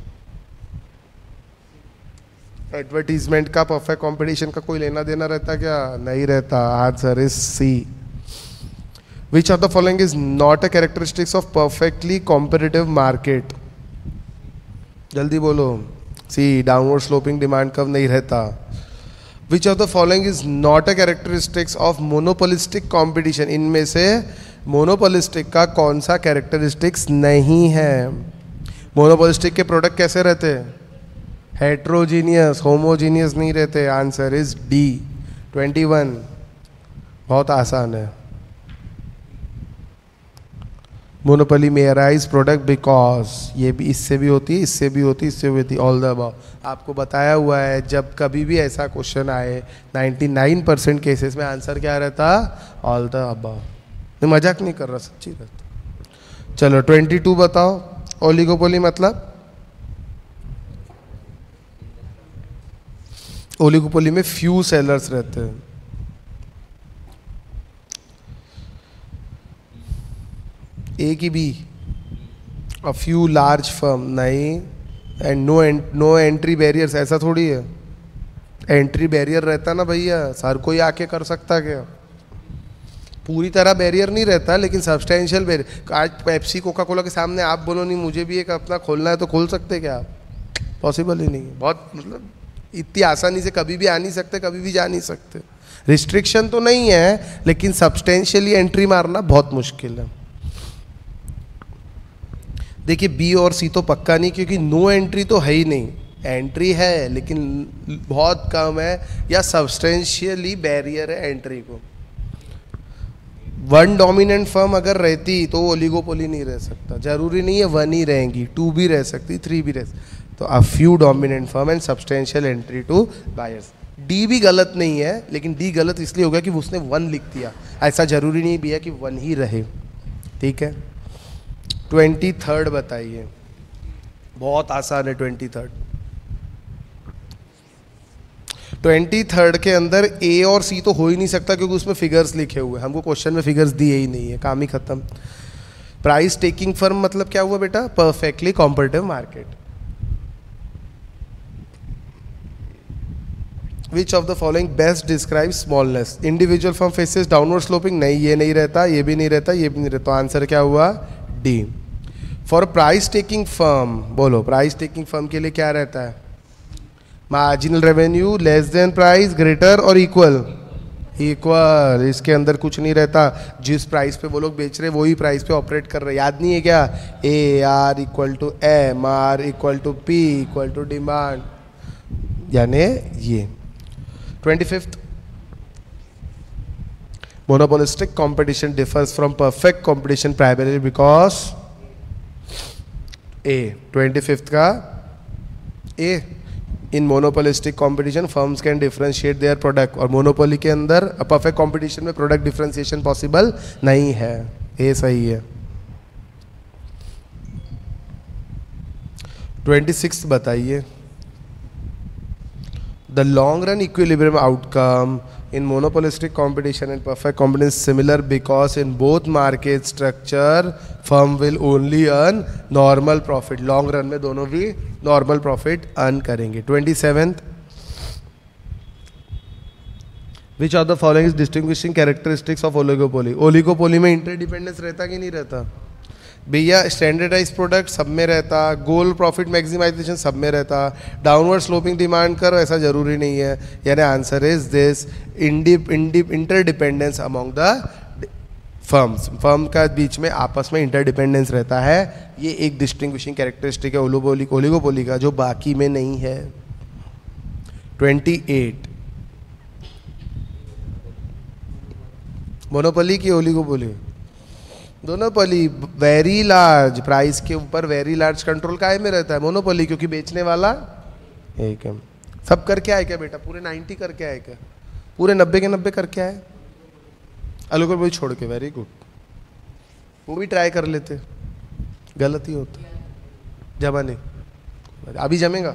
Advertisement का परफेक्ट कॉम्पिटिशन का कोई लेना देना रहता क्या? नहीं रहता। Answer is C. Which of the following is not a characteristics of perfectly competitive market? जल्दी बोलो। C, downward sloping demand curve नहीं रहता। Which of the following is not a characteristics of monopolistic competition? इनमें से monopolistic का कौन सा characteristics नहीं है? मोनोपोलिस्टिक के प्रोडक्ट कैसे रहते हैं? हेट्रोजीनियस, होमोजीनियस नहीं रहते। Answer is D. Twenty one, बहुत आसान है। मोनोपोली में अराइज प्रोडक्ट बिकॉज, ये भी इससे भी होती है, इससे भी होती है, इससे भी होती है, ऑल द अबव। आपको बताया हुआ है जब कभी भी ऐसा क्वेश्चन आए निन्यानवे परसेंट केसेस में आंसर क्या रहता? All the above. मैं मजाक नहीं कर रहा, सच्ची रहता। चलो ट्वेंटी टू बताओ, ओलिगोपोली मतलब? ओलिगोपोली में फ्यू सेलर्स रहते हैं। ए की B, a few large firm नहीं, and no no entry barriers, ऐसा थोड़ी है। एंट्री बैरियर रहता ना भैया, हर कोई आके कर सकता क्या? पूरी तरह बैरियर नहीं रहता, लेकिन सब्सटेंशियल बैरियर। आज पेप्सी कोका कोला के सामने आप बोलो नहीं मुझे भी एक अपना खोलना है, तो खोल सकते क्या आप? पॉसिबल ही नहीं है। बहुत मतलब इतनी आसानी से कभी भी आ नहीं सकते, कभी भी जा नहीं सकते। रिस्ट्रिक्शन तो नहीं है, लेकिन सब्सटेंशियली एंट्री मारना बहुत मुश्किल है। देखिए बी और सी तो पक्का नहीं, क्योंकि नो एंट्री तो है ही नहीं, एंट्री है लेकिन बहुत कम है, या सब्सटेंशियली बैरियर है एंट्री को। वन डोमिनेंट फर्म अगर रहती तो ओलिगोपोली नहीं रह सकता, जरूरी नहीं है वन ही रहेंगी, टू भी रह सकती, थ्री भी रह सकती। तो a few dominant firm and substantial entry to buyers. D भी गलत नहीं है, लेकिन डी गलत इसलिए हो गया कि उसने वन लिख दिया, ऐसा जरूरी नहीं भी है कि वन ही रहे। ठीक है, ट्वेंटी थर्ड बताइए, बहुत आसान है। ट्वेंटी थर्ड ट्वेंटी थर्ड के अंदर ए और सी तो हो ही नहीं सकता, क्योंकि उसमें फिगर्स लिखे हुए हैं, हमको क्वेश्चन में फिगर्स दिए ही नहीं है, काम ही खत्म। प्राइस टेकिंग फर्म मतलब क्या हुआ बेटा? Perfectly competitive market. Which of the following best describe smallness? Individual firm faces downward sloping, नहीं ये नहीं रहता, ये भी नहीं रहता, ये भी नहीं रहता। आंसर क्या हुआ? D. For price taking firm, बोलो प्राइस टेकिंग फर्म के लिए क्या रहता है? Marginal revenue less than price, greater और इक्वल? इक्वल। इसके अंदर कुछ नहीं रहता, जिस प्राइस पे वो लोग बेच रहे वही प्राइस पे ऑपरेट कर रहे। याद नहीं है क्या? A R equal to M R equal to P equal to demand, यानी ये। Twenty fifth, monopolistic competition differs from perfect competition primarily because A. Twenty fifth का A, in monopolistic competition firms can differentiate their product, और monopoly के अंदर perfect competition में product differentiation possible नहीं है। A सही है। ट्वेंटी सिक्स बताइए, the long run equilibrium outcome in monopolistic competition and perfect competition is similar because in both market structure firm will only earn normal profit. long run में दोनों भी normal profit earn करेंगे। Twenty seventh, which of the following is distinguishing characteristics of oligopoly? oligopoly में interdependence रहता कि नहीं रहता? भैया स्टैंडर्डाइज प्रोडक्ट सब में रहता, गोल प्रॉफिट मैक्सिमाइजेशन सब में रहता, डाउनवर्ड स्लोपिंग डिमांड कर ऐसा जरूरी नहीं है। यानी answer is this interdependence among the firms, firm का बीच में आपस में इंटरडिपेंडेंस रहता है। ये एक डिस्टिंग्विशिंग कैरेक्टरिस्टिक है ओलिगोपोली ओलिगोपोली का, जो बाकी में नहीं है। ट्वेंटी एट मोनोपोली की oligopoly? Monopoly very large, price के ऊपर वेरी लार्ज कंट्रोल काहे में रहता है? मोनोपोली, क्योंकि बेचने वाला एक है। सब कर क्या है क्या बेटा? पूरे नाइन्टी कर क्या है क्या? पूरे नब्बे के नब्बे कर क्या है? ओलिगोपोली छोड़ के। वेरी गुड, वो भी ट्राई कर लेते, गलत ही होता, जमा नहीं, अभी जमेगा।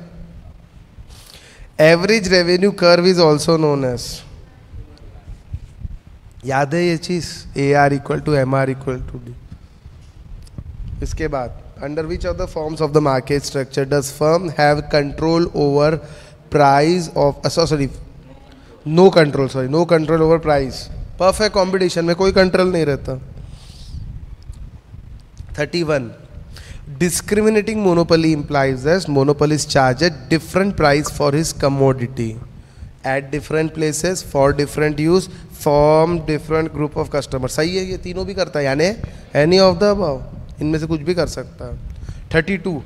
Average revenue curve is also known as, याद है ये चीज? A R equal to M R equal to D. इसके बाद under which of the forms of the market structure does firm have control over price of, sorry no control, sorry no control over price. Perfect competition में कोई control नहीं रहता। Thirty one discriminating monopoly implies that monopolist charge a different price for his commodity at different places for different use from different group of customers। सही है, ये तीनों भी करता है, यानी any of the above, इनमें से कुछ भी कर सकता है। Thirty two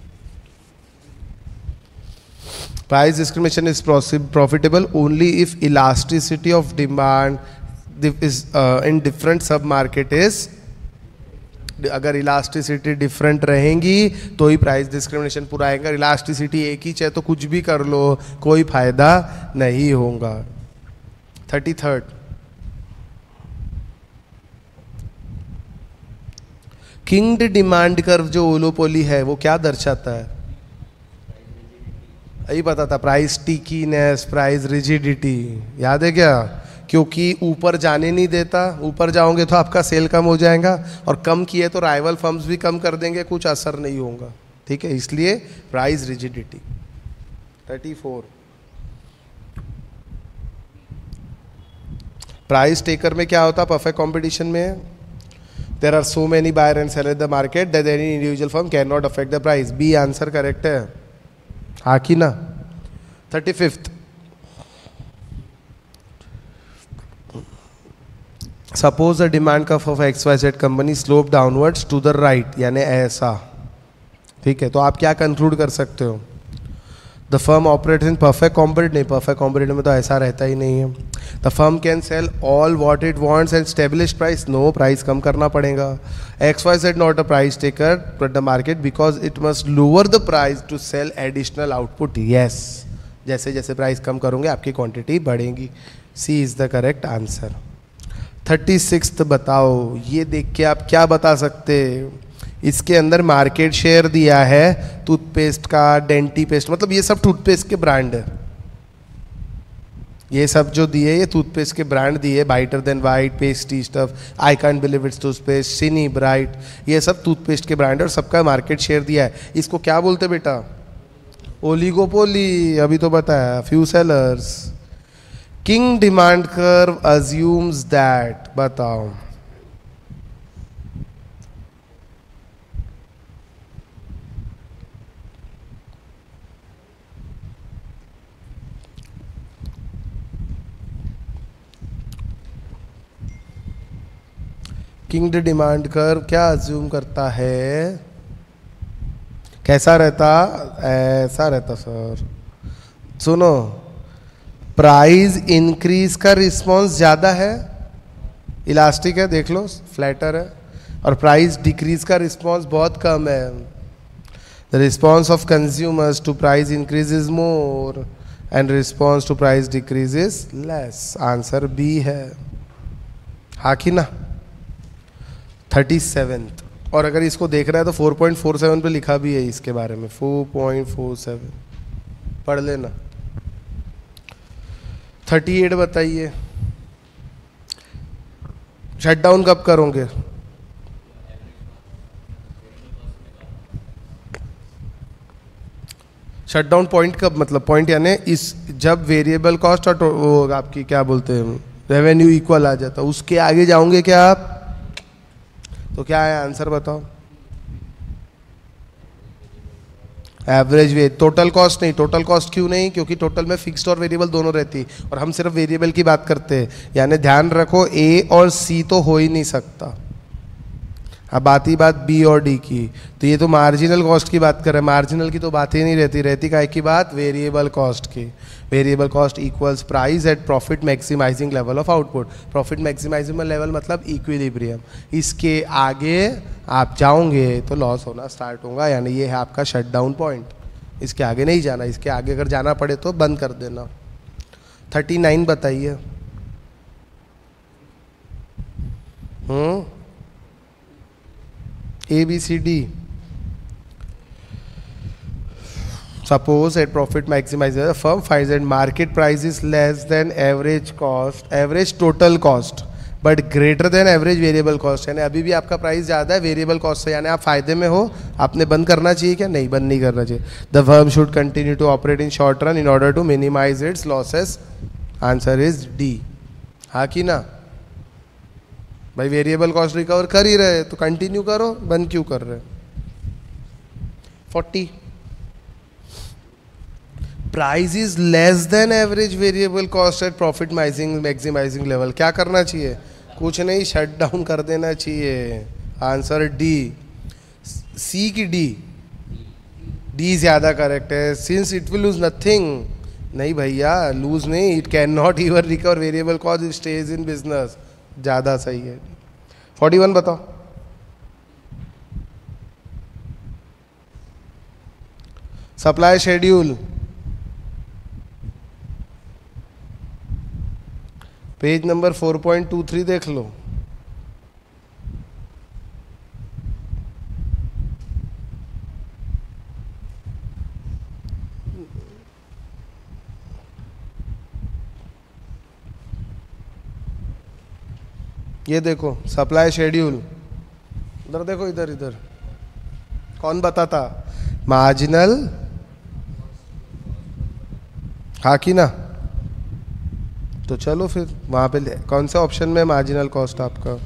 price discrimination is profitable only if elasticity of demand is uh, in different sub market is, अगर इलास्टिसिटी डिफरेंट रहेंगी तो ही प्राइस डिस्क्रिमिनेशन पूरा आएगा। इलास्टिसिटी एक ही है तो कुछ भी कर लो, कोई फायदा नहीं होगा। Thirty third kinked demand curve जो ओलिगोपोली है वो क्या दर्शाता है? यही पता था, प्राइस टिकीनेस, प्राइस रिजिडिटी, याद है क्या? क्योंकि ऊपर जाने नहीं देता, ऊपर जाओगे तो आपका सेल कम हो जाएगा, और कम किए तो राइवल फर्म्स भी कम कर देंगे, कुछ असर नहीं होगा। ठीक है, इसलिए price rigidity. Thirty four price taker में क्या होता? परफेक्ट कंपटीशन में there are so many buyer and seller in the market that any individual firm can not affect the price. B answer correct है, हाँ कि ना? Thirty fifth suppose the demand curve of X Y Z company slope downwards to the right, यानी ऐसा। ठीक है, तो आप क्या कंक्लूड कर सकते हो? The firm operates in perfect competitive, नहीं, परफेक्ट कॉम्पिटिट में तो ऐसा रहता ही नहीं है। The firm can sell all what it wants and establish price, no, price कम करना पड़ेगा। X Y Z not a price taker but the market because it must lower the price to sell additional output. Yes, जैसे जैसे price कम करोगे आपकी quantity बढ़ेगी। C is the correct answer. Thirty six बताओ, ये देख के आप क्या बता सकते? इसके अंदर मार्केट शेयर दिया है टूथपेस्ट का, डेंटी पेस्ट, मतलब ये सब टूथपेस्ट के ब्रांड है। ये सब जो दिए ये टूथपेस्ट के ब्रांड दिए, brighter than white, pasty stuff, I can't believe it's toothpaste, सिनी ब्राइट, ये सब टूथपेस्ट के ब्रांड है और सबका मार्केट शेयर दिया है। इसको क्या बोलते बेटा? ओलिगोपोली। अभी तो बताया, few sellers. Kinked demand curve assumes that, बताओ। किंग डिमांड कर्व क्या अज्यूम करता है? कैसा रहता? ऐसा रहता सर। सुनो, प्राइस इंक्रीज का रिस्पॉन्स ज़्यादा है, इलास्टिक है, देख लो, फ्लैटर है, और प्राइस डिक्रीज का रिस्पॉन्स बहुत कम है। The response of consumers to price increase is more and response to price decrease is less. Answer B है, हाँ कि ना? थर्टी सेवेंथ, और अगर इसको देख रहा है तो फोर पॉइंट फोर सेवन पे लिखा भी है इसके बारे में, फोर पॉइंट फोर सेवन पढ़ लेना। थर्टी एट बताइए, शट डाउन कब करोगे? शट डाउन पॉइंट कब, मतलब पॉइंट यानी इस जब वेरिएबल कॉस्ट और वो आपकी क्या बोलते हैं रेवेन्यू इक्वल आ जाता, उसके आगे जाओगे क्या आप? तो क्या है आंसर बताओ? एवरेज वे टोटल कॉस्ट नहीं, टोटल कॉस्ट क्यों नहीं? क्योंकि टोटल में फिक्स्ड और वेरिएबल दोनों रहती और हम सिर्फ वेरिएबल की बात करते हैं। यानी ध्यान रखो ए और सी तो हो ही नहीं सकता। अब आती बात बी और डी की, तो ये तो मार्जिनल कॉस्ट की बात कर रहे हैं, मार्जिनल की तो बात ही नहीं रहती, रहती काय की बात? वेरिएबल कॉस्ट की। Variable cost equals price at profit maximizing level of output. Profit maximizing level मतलब इक्विलिब्रियम। इसके आगे आप जाओगे तो लॉस होना स्टार्ट होगा, यानी ये है आपका शट डाउन पॉइंट। इसके आगे नहीं जाना, इसके आगे अगर जाना पड़े तो बंद कर देना। थर्टी नाइन बताइए। हम्म A, B, C, D. Suppose at profit maximizer, the firm finds that market price is less than average cost, average total cost, but greater than average variable cost. यानी अभी भी आपका प्राइस ज़्यादा है variable cost से, यानी आप फायदे में हो, आपने बंद करना चाहिए क्या? नहीं, बंद नहीं करना चाहिए। The firm should continue to operate in short run in order to minimize its losses. Answer is D. हाँ कि ना? भाई वेरिएबल कॉस्ट रिकवर कर ही रहे तो कंटिन्यू करो, बंद क्यों कर रहे? Forty, price is less than average variable cost at profit maximizing level. क्या करना चाहिए? कुछ नहीं, शट डाउन कर देना चाहिए। Answer D. सी की डी, डी ज्यादा करेक्ट है। Since it will lose nothing, नहीं भैया लूज नहीं, it can not even recover variable cost, it stays in business, ज़्यादा सही है। फोर्टी वन बताओ। Supply schedule, page number four point two three देख लो। ये देखो सप्लाई शेड्यूल, इधर देखो, इधर इधर कौन बताता? मार्जिनल, हाँ कि ना? तो चलो फिर वहां पे कौन से ऑप्शन में मार्जिनल कॉस्ट आपका?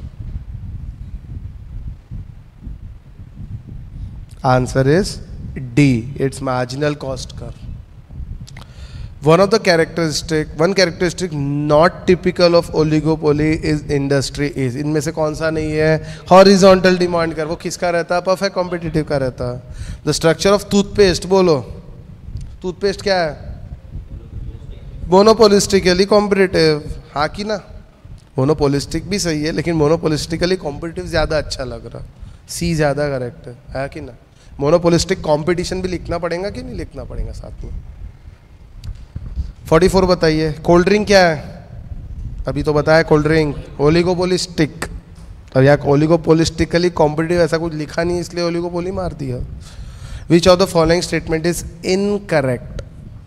Answer is D, it's marginal cost कर। One of the characteristic, one characteristic not typical of oligopoly is industry is, इनमें से कौन सा नहीं है? हॉरिजॉन्टल डिमांड कर। वो किसका रहता है? परफेक्ट कॉम्पिटिटिव का रहता है। द स्ट्रक्चर ऑफ टूथपेस्ट, बोलो टूथपेस्ट क्या है? मोनोपोलिस्टिकली कॉम्पिटिटिव, हाँ कि ना? मोनोपोलिस्टिक भी सही है लेकिन मोनोपोलिस्टिकली कॉम्पिटिटिव ज़्यादा अच्छा लग रहा। सी ज़्यादा करेक्ट है, है कि ना? मोनोपोलिस्टिक कॉम्पिटिशन भी लिखना पड़ेगा कि नहीं लिखना पड़ेगा साथ में? फोर्टी फोर बताइए। कोल्ड ड्रिंक क्या है? अभी तो बताया कोल्ड ड्रिंक। ओलिगोपोलिस्टिक, अब यहाँ ओलिगोपोलिस्टिकली कॉम्पिटिटिव ऐसा कुछ लिखा नहीं इसलिए ओलिगोपोली मार दिया। Which of the following statement is incorrect?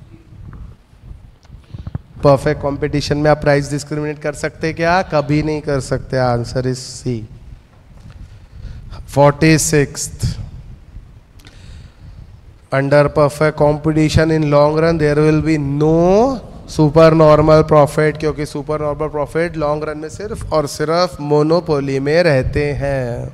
Perfect competition में आप प्राइस डिस्क्रिमिनेट कर सकते क्या? कभी नहीं कर सकते। Answer is C. Forty sixth, under perfect competition in long run there will be no super normal profit, क्योंकि super normal profit long run में सिर्फ और सिर्फ मोनोपोली में रहते हैं।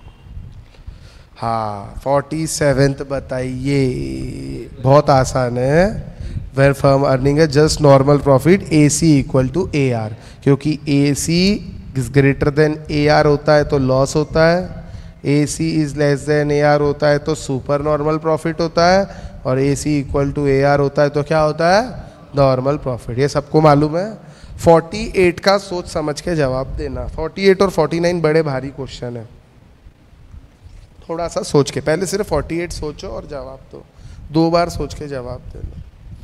हाँ, फोर्टी सेवेंथ बताइए, बहुत आसान है। वेर फर्म अर्निंग है just normal profit, A C equal to A R, क्योंकि A C greater than A R होता है तो लॉस होता है, A C is less than A R होता है तो सुपर नॉर्मल प्रॉफिट होता है, और A C equal to A R होता है तो क्या होता है? Normal profit. ये सबको मालूम है। फोर्टी एट का सोच समझ के जवाब देना। फोर्टी एट और फोर्टी नाइन बड़े भारी क्वेश्चन है, थोड़ा सा सोच के, पहले सिर्फ फोर्टी एट सोचो और जवाब दो, दो बार सोच के जवाब देना।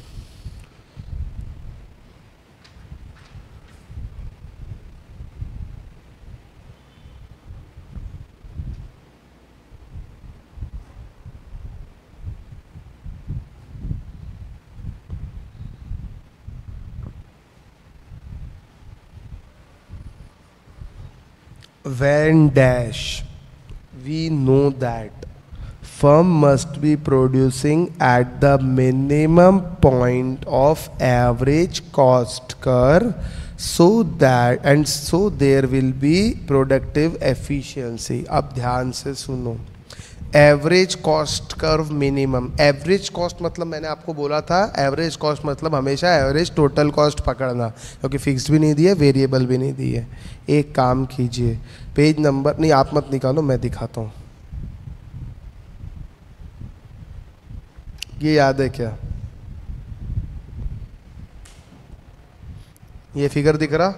When dash, we know that firm must be producing at the minimum point of average cost curve, so that and so there will be productive efficiency. अब ध्यान से सुनो, average cost curve minimum. Average cost मतलब मैंने आपको बोला था, average cost मतलब हमेशा एवरेज टोटल कॉस्ट पकड़ना, क्योंकि फिक्स्ड भी नहीं दी है, वेरिएबल भी नहीं दी है। एक काम कीजिए, पेज नंबर नहीं आप मत निकालो, मैं दिखाता हूँ। ये याद है क्या? ये फिगर दिख रहा?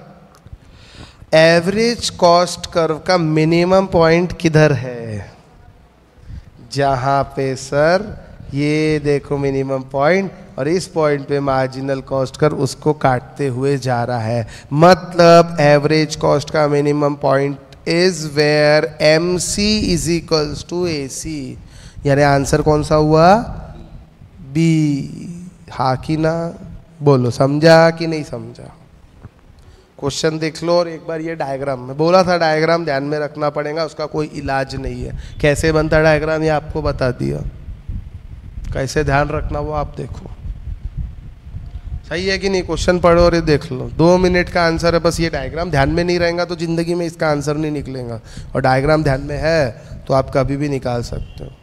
एवरेज कॉस्ट कर्व का मिनिमम पॉइंट किधर है? जहां पे सर ये देखो मिनिमम पॉइंट, और इस पॉइंट पे मार्जिनल कॉस्ट कर्व उसको काटते हुए जा रहा है। मतलब एवरेज कॉस्ट का minimum point is where M C is equals to A C. यानी आंसर कौन सा हुआ? बी। हाँ कि ना? बोलो, समझा कि नहीं समझा? क्वेश्चन देख लो और एक बार ये डायग्राम, मैं बोला था डायग्राम ध्यान में रखना पड़ेगा, उसका कोई इलाज नहीं है। कैसे बनता डायग्राम ये आपको बता दिया, कैसे ध्यान रखना वो आप देखो। सही है कि नहीं? क्वेश्चन पढ़ो और ये देख लो, दो मिनट का आंसर है बस। ये डायग्राम ध्यान में नहीं रहेगा तो जिंदगी में इसका आंसर नहीं निकलेगा, और डायग्राम ध्यान में है तो आप कभी भी निकाल सकते हो।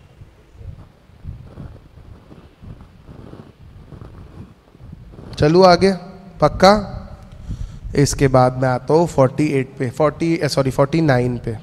चलो आगे, पक्का? इसके बाद मैं आता हूँ अड़तालीस पे, चालीस सॉरी उनचास पे।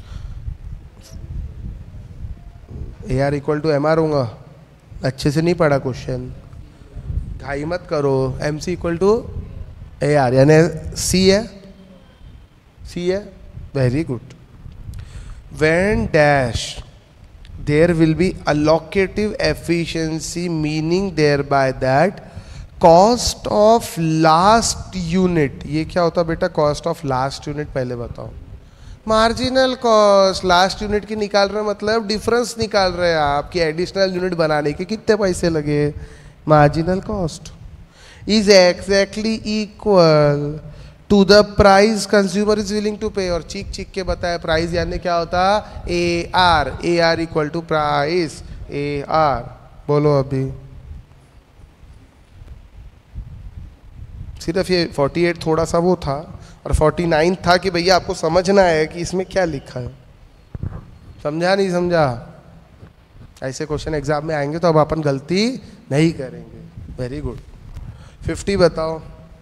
A R equal to M R होगा। अच्छे से नहीं पढ़ा क्वेश्चन, घाई मत करो। M C equal to A R, यानी सी है, सी है, very good. When dash there will be allocative efficiency, meaning there by that cost of last unit. ये क्या होता बेटा? कॉस्ट ऑफ लास्ट यूनिट पहले बताओ। मार्जिनल कॉस्ट लास्ट यूनिट की निकाल रहे हैं, मतलब डिफरेंस निकाल रहे हैं आपकी एडिशनल यूनिट बनाने के कितने पैसे लगे। Marginal cost is exactly equal to the price consumer is willing to pay. और चीख चीख के बताया प्राइस यानी क्या होता? A R. A R equal to price A R. बोलो अभी। सिर्फ ये अड़तालीस थोड़ा सा वो था, और उनचास था कि भैया आपको समझना है कि इसमें क्या लिखा है। समझा नहीं समझा? ऐसे क्वेश्चन एग्जाम में आएंगे तो अब अपन गलती नहीं करेंगे। Very good. पचास बताओ।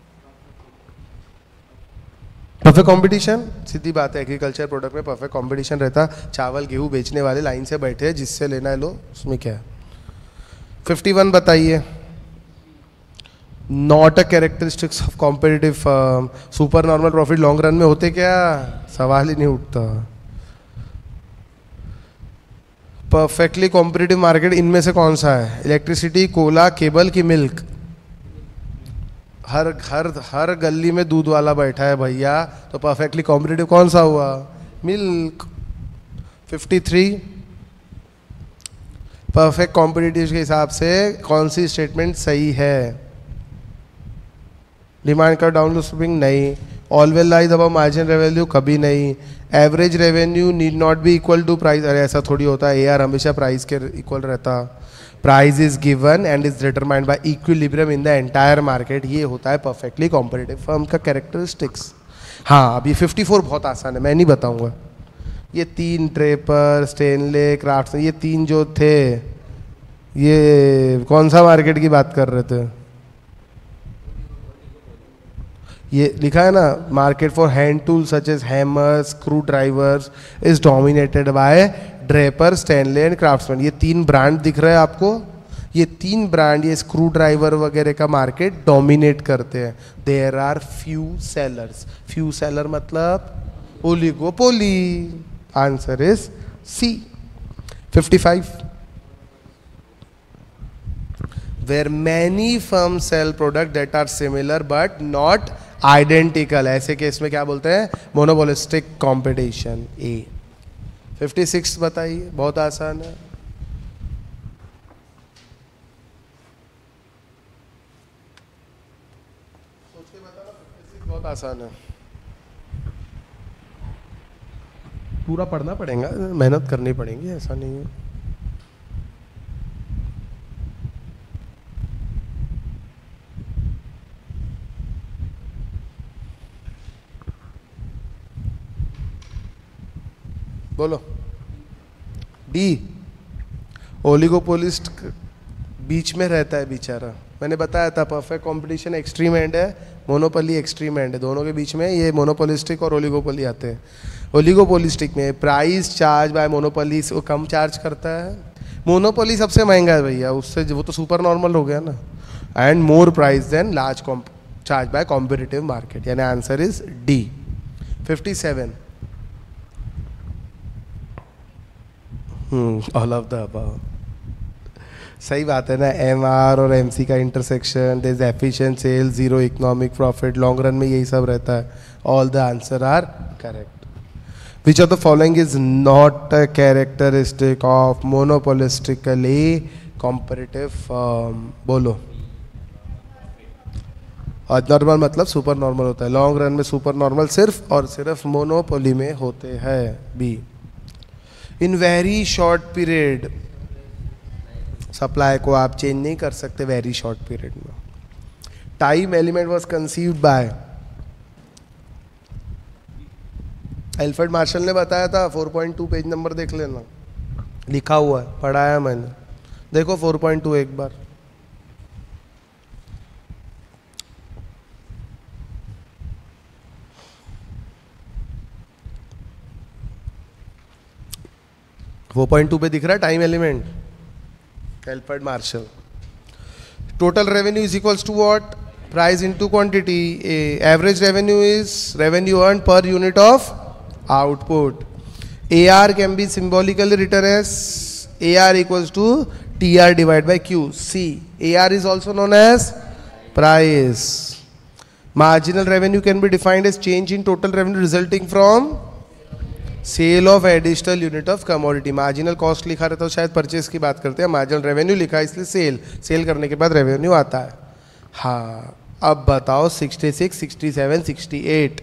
परफेक्ट कंपटीशन, सीधी बात है, एग्रीकल्चर प्रोडक्ट में परफेक्ट कंपटीशन रहता। चावल गेहूं बेचने वाले लाइन से बैठे हैं, जिससे लेना है लो, उसमें क्या है। इक्यावन बताइए। Not a characteristics of competitive firm. Super normal profit long run में होते क्या? सवाल ही नहीं उठता। परफेक्टली कॉम्पिटिटिव मार्केट इनमें से कौन सा है? इलेक्ट्रिसिटी, कोला, केबल की मिल्क? हर हर हर गली में दूध वाला बैठा है भैया, तो परफेक्टली कॉम्पिटिटिव कौन सा हुआ? मिल्क। तिरेपन। परफेक्ट कॉम्पिटिटिव के हिसाब से कौन सी स्टेटमेंट सही है? डिमांड का डाउन स्विंग नहीं। Always lies above margin revenue कभी नहीं। Average revenue need not be equal to price. अरे ऐसा थोड़ी होता है, ए आर हमेशा प्राइस के इक्वल रहता। Price is given and is determined by equilibrium in the entire market. ये होता है परफेक्टली कॉम्पिटिटिव फर्म का कैरेक्टरिस्टिक्स। हाँ, अभी चौवन बहुत आसान है, मैं नहीं बताऊंगा। ये तीन, ड्रेपर, स्टेनले, क्राफ्ट, ये तीन जो थे, ये कौन सा मार्केट की बात कर रहे थे? ये लिखा है ना, market for hand tools such as hammers, screwdrivers is dominated by Draper, Stanley and Craftsman. ये तीन ब्रांड दिख रहे हैं आपको। ये तीन ब्रांड, ये स्क्रू ड्राइवर वगैरह का मार्केट डोमिनेट करते हैं। There are few sellers. Few seller मतलब ओलिगोपोली। Answer is C. पचपन। Where many firms sell product that are similar but not identical, ऐसे केस में क्या बोलते हैं? Monopolistic competition. ए। छप्पन बताइए, बहुत आसान है। सोच के बताना, छप्पन बहुत आसान है। पूरा पढ़ना पड़ेगा, मेहनत करनी पड़ेगी, ऐसा नहीं है। बोलो। डी। ओलिगोपोलिस्ट बीच में रहता है बेचारा। मैंने बताया था परफेक्ट कंपटीशन एक्सट्रीम एंड है, मोनोपोली एक्सट्रीम एंड है, दोनों के बीच में ये मोनोपोलिस्टिक और ओलिगोपोली आते हैं। ओलिगोपोलिस्टिक में प्राइस चार्ज बाय मोनोपोली वो कम चार्ज करता है, मोनोपोली सबसे महंगा है भैया, उससे वो तो सुपर नॉर्मल हो गया ना, and more price than large charge by competitive market, यानी answer is D fifty seven. All of the above सही बात है ना। एम आर और एम सी का intersection, there is efficient sale, zero economic profit, long run में यही सब रहता है। All the answer are correct. Which of the following is not a characteristic of monopolistically competitive firm? बोलो। Normal मतलब super normal होता है, लॉन्ग रन में सुपर नॉर्मल सिर्फ और सिर्फ मोनोपोली में होते हैं। B. In very short period, supply को आप चेंज नहीं कर सकते वेरी शॉर्ट पीरियड में। Time element was conceived by, Alfred Marshall ने बताया था, four point two page number देख लेना, लिखा हुआ है, पढ़ाया मैंने, देखो फोर पॉइंट टू एक बार। फोर पॉइंट टू पे दिख रहा है time element, Alfred Marshall. Total revenue is equals to what? Price into quantity. Average revenue is revenue earn per unit of output. A R can be symbolically written as A R equals to T R divided by Q. C. A R is also known as price. Marginal revenue can be defined as change in total revenue resulting from sale of additional unit of commodity. Marginal cost लिखा रहता है तो शायद purchase की बात करते हैं, marginal revenue लिखा है इसलिए सेल, सेल करने के बाद रेवेन्यू आता है। हाँ अब बताओ sixty six, sixty seven, sixty eight.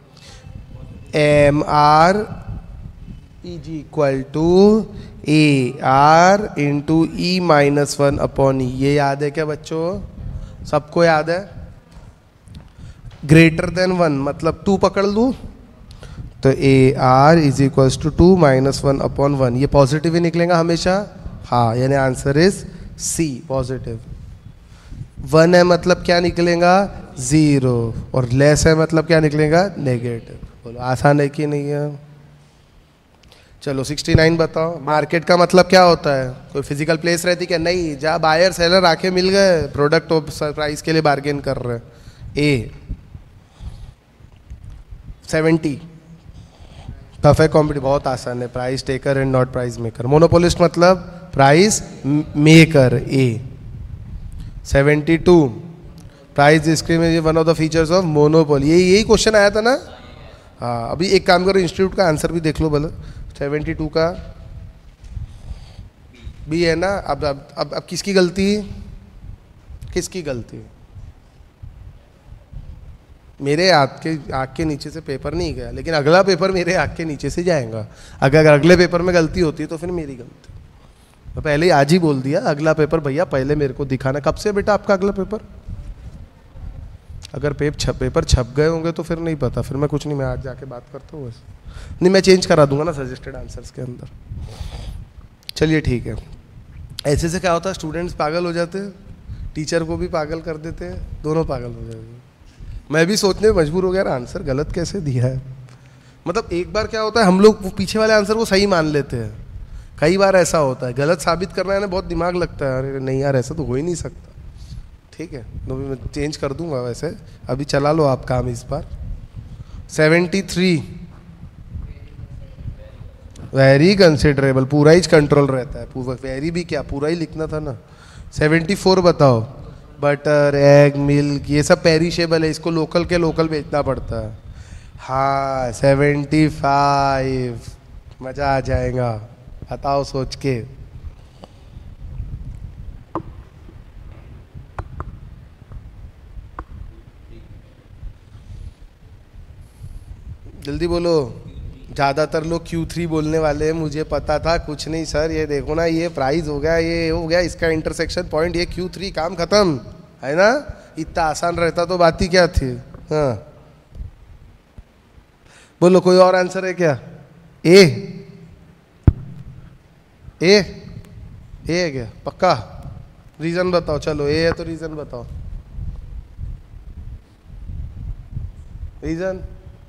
M R is equal to A R into E minus one upon E, ये याद है क्या बच्चों? सबको याद है? ग्रेटर देन वन मतलब टू पकड़ लूँ तो A R is equals to two minus one upon one, ये पॉजिटिव ही निकलेगा हमेशा। हाँ यानी answer is C positive. One है मतलब क्या निकलेगा? जीरो, और लेस है मतलब क्या निकलेगा? नेगेटिव। बोलो आसान है कि नहीं है? चलो सिक्सटी नाइन बताओ। मार्केट का मतलब क्या होता है? कोई फिजिकल प्लेस रहती क्या? नहीं, जहाँ बायर सेलर आके मिल गए, प्रोडक्ट प्राइस के लिए बार्गेन कर रहे हैं। ए सेवेंटी। परफेक्ट कॉम्पिटिटिव बहुत आसान है, price taker and not price maker. Monopolist मतलब price maker. A seventy two. Price discrimination one of the features of monopoly, यही यही क्वेश्चन आया था ना। हाँ अभी एक काम करो, इंस्टीट्यूट का आंसर भी देख लो भले। सेवेंटी टू का भी है ना। अब अब अब, अब किसकी गलती? किसकी गलती? मेरे आँख के आँख के नीचे से पेपर नहीं गया, लेकिन अगला पेपर मेरे आँख के नीचे से जाएगा। अगर अगले पेपर में गलती होती है तो फिर मेरी गलती। तो पहले ही आज ही बोल दिया अगला पेपर भैया पहले मेरे को दिखाना। कब से बेटा आपका अगला पेपर? अगर पेप छप पेपर छप गए होंगे तो फिर नहीं पता, फिर मैं कुछ नहीं, मैं आज जाके बात करता हूँ वैसे। नहीं मैं चेंज करा दूंगा ना सजेस्टेड आंसर्स के अंदर। चलिए ठीक है। ऐसे से क्या होता है, स्टूडेंट्स पागल हो जाते हैं, टीचर को भी पागल कर देते हैं, दोनों पागल हो जाते हैं। मैं भी सोचने में मजबूर हो गया आंसर गलत कैसे दिया है। मतलब एक बार क्या होता है, हम लोग वो पीछे वाले आंसर को सही मान लेते हैं, कई बार ऐसा होता है गलत साबित करना है ना, बहुत दिमाग लगता है। अरे नहीं यार ऐसा तो हो ही नहीं सकता। ठीक है तो मैं चेंज कर दूंगा वैसे, अभी चला लो आप काम इस बार। Seventy three. वेरी कंसिडरेबल, पूरा ही कंट्रोल रहता है। पूरा वेरी भी क्या, पूरा ही लिखना था ना। सेवेंटी फोर बताओ। बटर, एग, मिल्क ये सब पेरिशेबल है, इसको लोकल के लोकल बेचना पड़ता है। हाँ सेवेंटी फाइव। मज़ा आ जाएगा, बताओ सोच के। जल्दी बोलो। ज़्यादातर लोग क्यू थ्री बोलने वाले हैं, मुझे पता था। कुछ नहीं सर, ये देखो ना, ये प्राइस हो गया, ये हो गया, इसका इंटरसेक्शन पॉइंट, ये क्यू थ्री, काम खत्म है ना। इतना आसान रहता तो बात ही क्या थी। हाँ बोलो कोई और आंसर है क्या? ए ए ए है क्या पक्का? रीजन बताओ, चलो ए है तो रीजन बताओ, रीजन।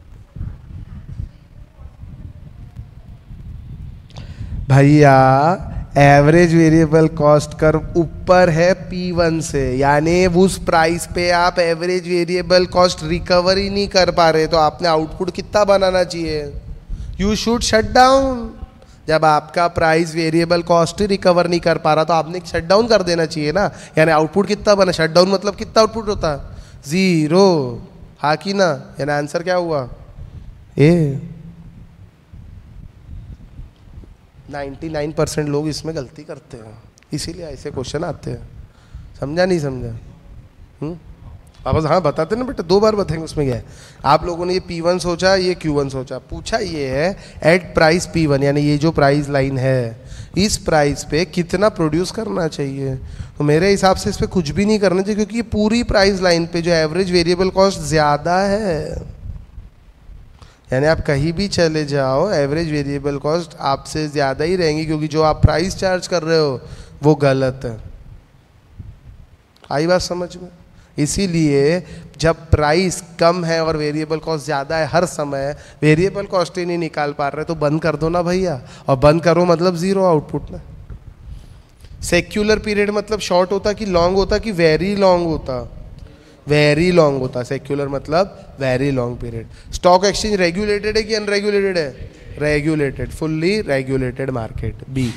भैया एवरेज वेरिएबल कॉस्ट कर्व ऊपर है पी वन से, यानी उस प्राइस पे आप एवरेज वेरिएबल कॉस्ट रिकवर ही नहीं कर पा रहे, तो आपने आउटपुट कितना बनाना चाहिए? You should shut down. जब आपका प्राइस वेरिएबल कॉस्ट ही रिकवर नहीं कर पा रहा तो आपने शट डाउन कर देना चाहिए ना, यानी आउटपुट कितना बना? शट डाउन मतलब कितना आउटपुट होता है? जीरो। हाँ कि ना? यानी आंसर क्या हुआ? ए। निन्यानवे परसेंट लोग इसमें गलती करते हैं, इसीलिए ऐसे क्वेश्चन आते हैं। समझा नहीं समझा? हम्म वापस हाँ बताते ना बेटा, दो बार बताएंगे उसमें क्या है। आप लोगों ने ये पी वन सोचा, ये क्यू वन सोचा, पूछा ये है एट प्राइस पी वन, यानी ये जो प्राइस लाइन है इस प्राइस पे कितना प्रोड्यूस करना चाहिए। तो मेरे हिसाब से इस पर कुछ भी नहीं करना चाहिए, क्योंकि ये पूरी प्राइस लाइन पे जो एवरेज वेरिएबल कॉस्ट ज़्यादा है, यानी आप कहीं भी चले जाओ एवरेज वेरिएबल कॉस्ट आपसे ज़्यादा ही रहेंगी, क्योंकि जो आप प्राइस चार्ज कर रहे हो वो गलत है। आई बात समझ में? इसीलिए जब प्राइस कम है और वेरिएबल कॉस्ट ज़्यादा है, हर समय वेरिएबल कॉस्ट ही नहीं निकाल पा रहे तो बंद कर दो ना भैया, और बंद करो मतलब ज़ीरो आउटपुट ना। सेक्युलर पीरियड मतलब शॉर्ट होता कि लॉन्ग होता कि वेरी लॉन्ग होता? वेरी लॉन्ग होता। सेक्युलर मतलब very long period. Stock exchange regulated है कि अनरेगुलेटेड है? Regulated, fully regulated market. B.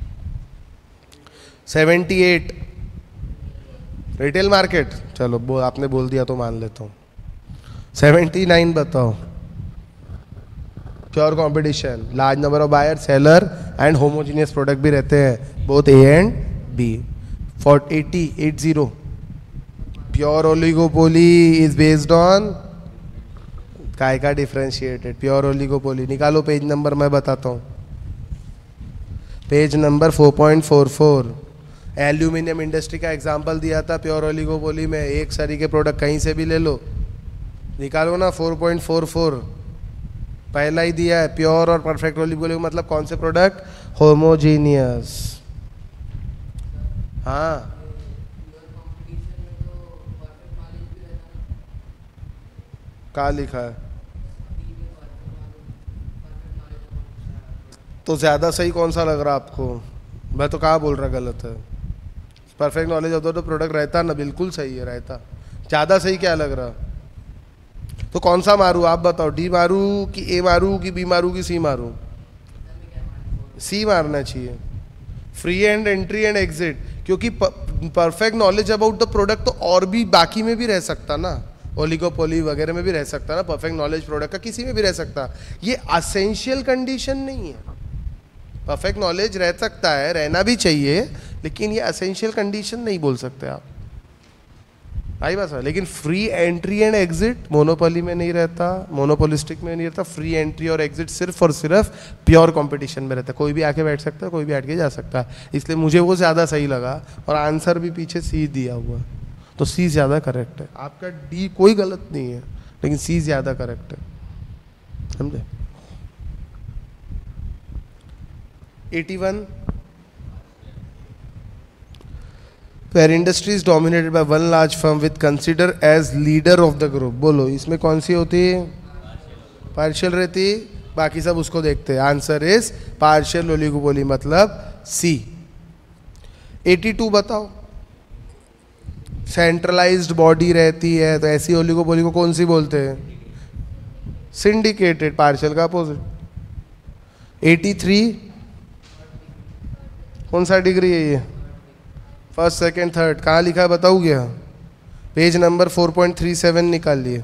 Seventy eight retail market, चलो बो, आपने बोल दिया तो मान लेता हूँ। सेवेंटी नाइन बताओ। Pure competition, large number of buyer seller and homogeneous product भी रहते हैं, both A and B. For eighty eight zero pure oligopoly is based on काय का डिफरेंशिएटेड प्योर ओलिगोपोली। निकालो पेज नंबर, मैं बताता हूँ। Page number four point four four. Aluminium industry का एग्जांपल दिया था प्योर ओलिगोपोली में, एक सारी के प्रोडक्ट कहीं से भी ले लो, निकालो ना। फोर पॉइंट फोर फोर पहला ही दिया है, प्योर और परफेक्ट ओलिगोपोली मतलब कौन से प्रोडक्ट? होमोजीनियस। हाँ कहाँ लिखा है? तो ज़्यादा सही कौन सा लग रहा आपको? मैं तो कहाँ बोल रहा गलत है? Perfect knowledge of the product रहता ना, बिल्कुल सही है रहता। ज़्यादा सही क्या लग रहा? तो कौन सा मारूँ आप बताओ? डी मारूँ कि ए मारूँ कि बी मारूँ कि सी मारूँ? सी मारना चाहिए। Free and entry and exit, क्योंकि perfect knowledge about the product तो और भी बाकी में भी रह सकता ना, ओलिगोपोली वगैरह में भी रह सकता ना, परफेक्ट नॉलेज प्रोडक्ट का किसी में भी रह सकता। ये असेंशियल कंडीशन नहीं है। परफेक्ट नॉलेज रह सकता है, रहना भी चाहिए, लेकिन ये असेंशियल कंडीशन नहीं बोल सकते आप। आई बात है। लेकिन free entry and exit monopoly में नहीं रहता, मोनोपोलिस्टिक में नहीं रहता। फ्री एंट्री और एग्जिट सिर्फ और सिर्फ प्योर कंपटीशन में रहता है। कोई भी आके बैठ सकता है, कोई भी हट के जा सकता है, इसलिए मुझे वो ज़्यादा सही लगा। और आंसर भी पीछे सी दिया हुआ, तो सी ज़्यादा करेक्ट है। आपका डी कोई गलत नहीं है, लेकिन सी ज़्यादा करेक्ट है। समझे? Eighty one. Where industry is dominated by one large firm with consider as leader of the group। बोलो इसमें कौन सी होती है? पार्शियल रहती, बाकी सब उसको देखते हैं। आंसर इज पार्शियल ओलिगोपोली मतलब सी। एटी टू बताओ। सेंट्रलाइज्ड बॉडी रहती है तो ऐसी ओलिगोपोली को कौन सी बोलते हैं? सिंडिकेटेड, पार्शियल का अपोजिट। एटी थ्री कौन सा डिग्री है ये? First second third. कहाँ लिखा है बताओ क्या? Page number four point three seven निकाल लिए।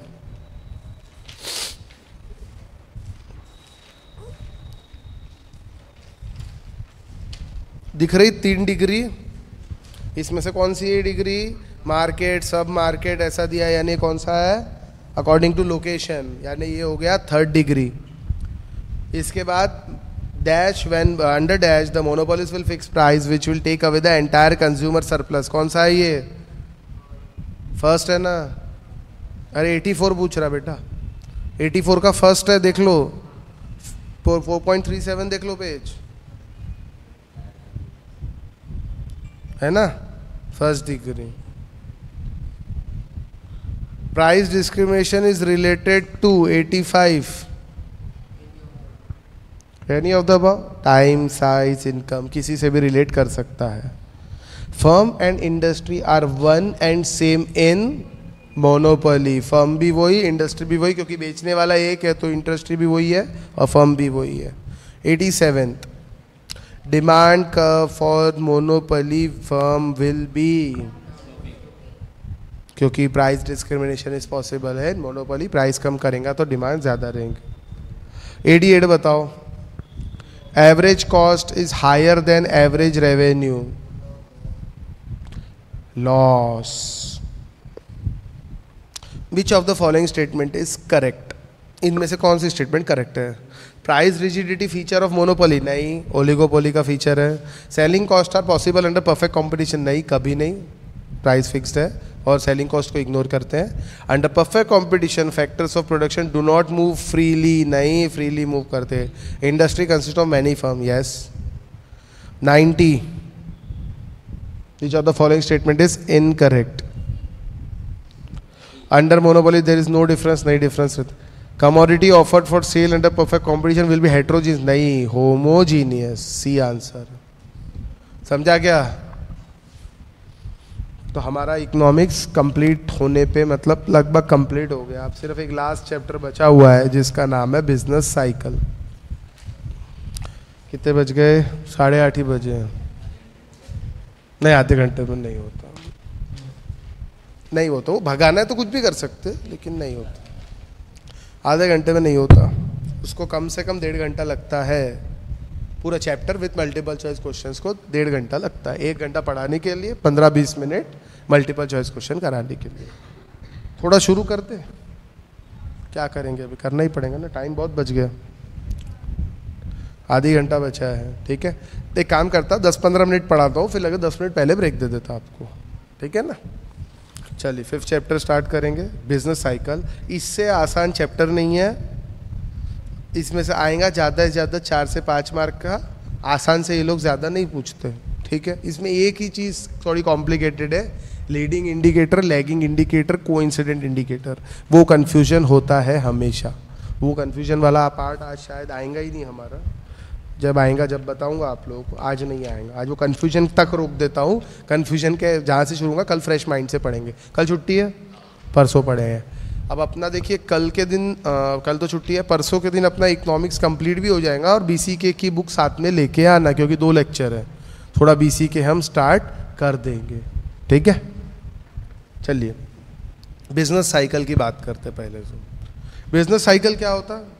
दिख रही तीन डिग्री, इसमें से कौन सी है डिग्री? मार्केट, सब मार्केट ऐसा दिया, यानी कौन सा है? अकॉर्डिंग टू लोकेशन, यानी ये हो गया थर्ड डिग्री। इसके बाद dash when under dash the monopolist will fix price which will take away the entire consumer surplus. कौन सा है ये? फर्स्ट है ना? अरे एटी फोर पूछ रहा बेटा, एटी फोर का फर्स्ट है, देख लो। फोर पॉइंट थ्री सेवन देख लो पेज। है ना, first degree. Price discrimination is related to eighty-five. Any of the above. Time, size, income, किसी से भी रिलेट कर सकता है. Firm and industry are one and same in monopoly. Firm भी वही, इंडस्ट्री भी वही, क्योंकि बेचने वाला एक है तो इंडस्ट्री भी वही है और फर्म भी वही है. eighty-seventh. Demand curve for monopoly firm will be, क्योंकि प्राइस डिस्क्रिमिनेशन इज पॉसिबल है. मोनोपोली प्राइस कम करेगा तो डिमांड ज़्यादा रहेंगे. eighty-eight बताओ. Average cost is higher than average revenue. Loss. Which of the following statement is correct. इनमें से कौन सी स्टेटमेंट करेक्ट है. Price rigidity feature of monopoly. नहीं, ओलिगोपोली का फीचर है. Selling cost are possible under perfect competition. नहीं, कभी नहीं. प्राइस फिक्स्ड है और सेलिंग कॉस्ट को इग्नोर करते हैं. Under perfect competition factors of production do not move freely. नहीं, फ्रीली मूव करते. Industry consist of many firm. Yes. ninety. Which of the following statement is incorrect. Under monopoly there is no difference. नहीं difference. Commodity offered for sale under perfect competition will be heterogeneous. नहीं, homogeneous. C answer. समझा क्या. तो हमारा economics complete होने पे मतलब लगभग कंप्लीट हो गया. अब सिर्फ एक लास्ट चैप्टर बचा हुआ है जिसका नाम है बिजनेस साइकिल. कितने बज गए. साढ़े आठ ही बजे हैं. नहीं, आधे घंटे में नहीं होता. नहीं होता. वो भगाना है तो कुछ भी कर सकते, लेकिन नहीं होता. आधे घंटे में नहीं होता. उसको कम से कम डेढ़ घंटा लगता है. पूरा chapter with multiple choice questions को डेढ़ घंटा लगता है. एक घंटा पढ़ाने के लिए, पंद्रह बीस मिनट मल्टीपल चॉइस क्वेश्चन कराने के लिए. थोड़ा शुरू करते. क्या करेंगे, अभी करना ही पड़ेगा ना. टाइम बहुत बच गया. आधी घंटा बचा है. ठीक है, एक काम करता, दस पंद्रह मिनट पढ़ाता हूँ, फिर लगे दस मिनट पहले ब्रेक दे देता आपको. ठीक है ना. चलिए फिफ्थ चैप्टर स्टार्ट करेंगे, बिजनेस साइकिल. इससे आसान चैप्टर नहीं है. इसमें से आएगा ज़्यादा से ज़्यादा चार से पाँच मार्क का. आसान से ये लोग ज़्यादा नहीं पूछते. ठीक है. इसमें एक ही चीज़ थोड़ी कॉम्प्लिकेटेड है. Leading indicator, lagging indicator, coincident indicator. वो कन्फ्यूजन होता है हमेशा. वो कन्फ्यूजन वाला पार्ट आज शायद आएगा ही नहीं हमारा. जब आएगा जब बताऊंगा आप लोगों को. आज नहीं आएगा. आज वो कन्फ्यूजन तक रोक देता हूँ. कन्फ्यूजन के जहाँ से शुरू होगा, कल फ्रेश माइंड से पढ़ेंगे. कल छुट्टी है, परसों पढ़े हैं. अब अपना देखिए, कल के दिन आ, कल तो छुट्टी है, परसों के दिन अपना इकोनॉमिक्स कंप्लीट भी हो जाएगा. और बीसी के की बुक साथ में लेके आना, क्योंकि दो लेक्चर है. थोड़ा बीसी के हम स्टार्ट कर देंगे. ठीक है. चलिए बिजनेस साइकिल की बात करते पहले. तो बिजनेस साइकिल क्या होता है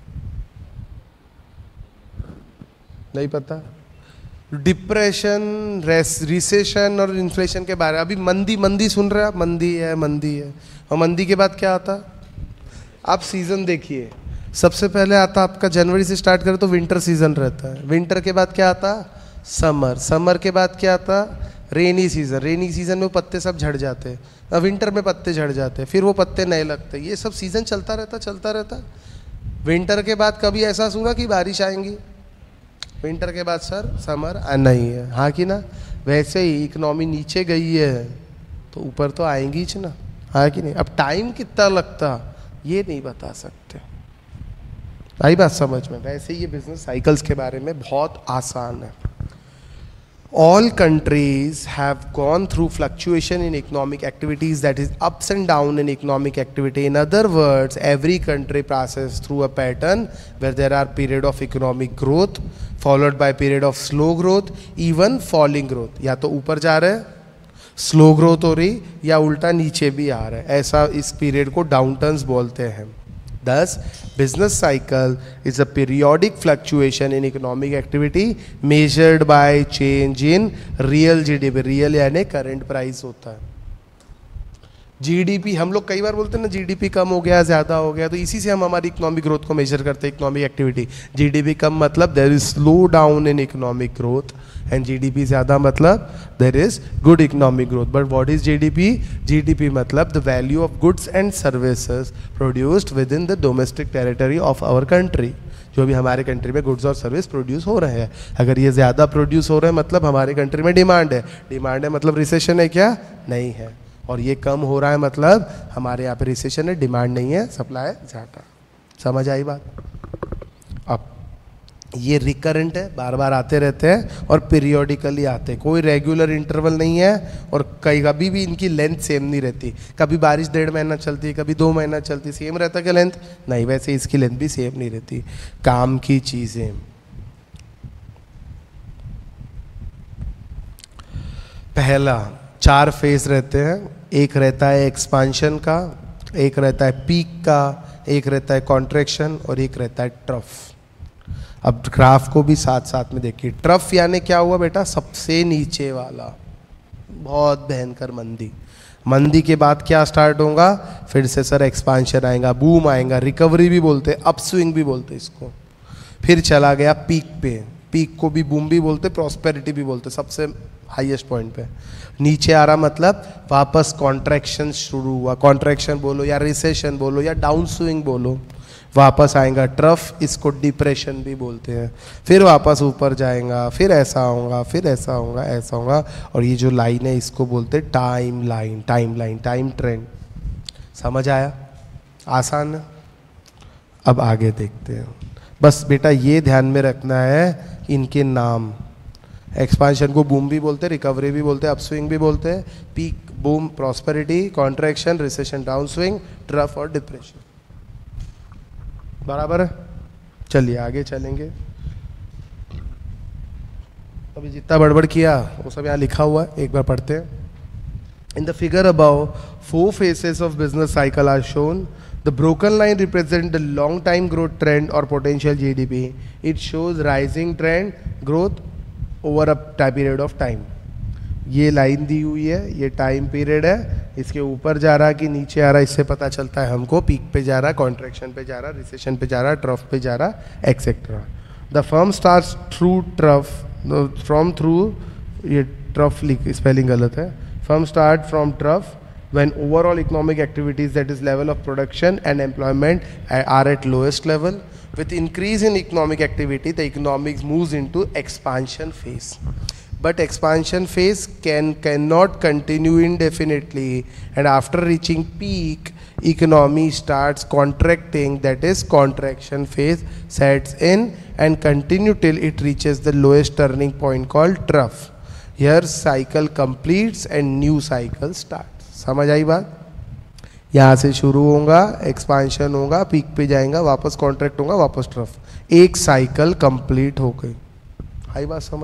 नहीं पता. डिप्रेशन, रिसेशन और इन्फ्लेशन के बारे में. अभी मंदी मंदी सुन रहे हैं आप. मंदी है, मंदी है. और मंदी के बाद क्या आता. आप सीजन देखिए. सबसे पहले आता आपका, जनवरी से स्टार्ट करें तो विंटर सीजन रहता है. विंटर के बाद क्या आता, समर. समर के बाद क्या आता, रेनी सीजन. रेनी सीजन में पत्ते सब झड़ जाते हैं. विंटर में पत्ते झड़ जाते हैं, फिर वो पत्ते नए लगते हैं. ये सब सीजन चलता रहता चलता रहता. विंटर के बाद कभी ऐसा सुना कि बारिश आएंगी. विंटर के बाद सर समर नहीं है. हाँ कि ना. वैसे ही इकोनॉमी नीचे गई है तो ऊपर तो आएंगी ही ना. हाँ कि नहीं. अब टाइम कितना लगता ये नहीं बता सकते. आई बात समझ में. वैसे ये बिजनेस साइकिल्स के बारे में बहुत आसान है. All countries have gone through fluctuation in economic activities, that is ups and down in economic activity. In other words, every country passes through a pattern where there are period of economic growth followed by period of slow growth, even falling growth. या तो ऊपर जा रहे हैं, slow growth हो रही, या उल्टा नीचे भी आ रहा है. ऐसा इस पीरियड को डाउन टर्न्स बोलते हैं. Thus, business cycle is a periodic fluctuation in economic activity measured by change in real G D P. Real यानी current price होता है. G D P हम लोग कई बार बोलते हैं ना, G D P कम हो गया, ज़्यादा हो गया, तो इसी से हम हमारी इकोनॉमिक ग्रोथ को मेजर करते हैं. Economic activity. G D P कम मतलब there is slow down in economic growth, and G D P ज़्यादा मतलब there is good economic growth. But what is G D P? G D P मतलब the value of goods and services produced within the domestic territory of our country. जो भी हमारे country में goods और service produce हो रहे हैं। अगर ये ज़्यादा प्रोड्यूस हो रहे हैं मतलब हमारे कंट्री में डिमांड है, डिमांड है मतलब रिसेशन है क्या? नहीं है। और ये कम हो रहा है मतलब हमारे यहाँ पे रिसेशन है, डिमांड नहीं है, सप्लाई ज़्यादा। समझ आई बात? अब ये रिकरेंट है, बार बार आते रहते हैं और पीरियोडिकली आते हैं, कोई रेगुलर इंटरवल नहीं है और कहीं कभी भी इनकी लेंथ सेम नहीं रहती। कभी बारिश डेढ़ महीना चलती है, कभी दो महीना चलती है, सेम रहता क्या लेंथ? नहीं, वैसे इसकी लेंथ भी सेम नहीं रहती। काम की चीज़ें, पहला चार फेज रहते हैं। एक रहता है एक्सपांशन का, एक रहता है पीक का, एक रहता है कॉन्ट्रैक्शन और एक रहता है ट्रफ। अब ग्राफ को भी साथ साथ में देखिए। ट्रफ यानी क्या हुआ बेटा? सबसे नीचे वाला, बहुत भयंकर मंदी। मंदी के बाद क्या स्टार्ट होगा? फिर से सर एक्सपांशन आएगा, बूम आएगा, रिकवरी भी बोलते, अपस्विंग भी बोलते इसको। फिर चला गया पीक पे, पीक को भी बूम भी बोलते, प्रॉस्पेरिटी भी बोलते, सबसे हाईएस्ट पॉइंट पे। नीचे आ रहा मतलब वापस कॉन्ट्रैक्शन शुरू हुआ, कॉन्ट्रैक्शन बोलो या रिसेशन बोलो या डाउन स्विंग बोलो, वापस आएगा ट्रफ, इसको डिप्रेशन भी बोलते हैं। फिर वापस ऊपर जाएगा, फिर ऐसा होगा, फिर ऐसा होगा, ऐसा होगा। और ये जो लाइन है इसको बोलते हैं time line, time line, time trend. समझ आया? आसान है। अब आगे देखते हैं। बस बेटा ये ध्यान में रखना है इनके नाम। एक्सपांशन को बूम भी बोलते, रिकवरी भी बोलते, अपस्विंग भी बोलते, peak boom prosperity, contraction recession down swing, trough और डिप्रेशन। बराबर है? चलिए आगे चलेंगे। अभी जितना बड़बड़ किया वो सब यहाँ लिखा हुआ है, एक बार पढ़ते हैं। In the figure above four phases of business cycle are shown. The broken line represents the long time growth trend or potential G D P. It shows rising trend growth over a time period of time. ये line दी हुई है, ये time period है, इसके ऊपर जा रहा कि नीचे आ रहा इससे पता चलता है हमको। पीक पे जा रहा, कॉन्ट्रैक्शन पे जा रहा, रिसेशन पे जा रहा, ट्रफ पे जा रहा, etcetera. The firm starts through trough, from through, ये ट्रफ लिख स्पेलिंग गलत है, firm start from trough when overall economic activities, that is level of production and employment, are at lowest level. With increase in economic activity, the economics moves into expansion phase. But expansion phase can cannot continue indefinitely, and after reaching peak, economy starts contracting, that is contraction phase sets in and continue till it reaches the lowest turning point called trough. Here cycle completes and new cycle starts. समझ आई बात? यहाँ से शुरू होगा, expansion होगा, peak पे जाएगा, वापस कॉन्ट्रैक्ट होगा, वापस ट्रफ, एक साइकिल कंप्लीट हो गई। आई बात समझ?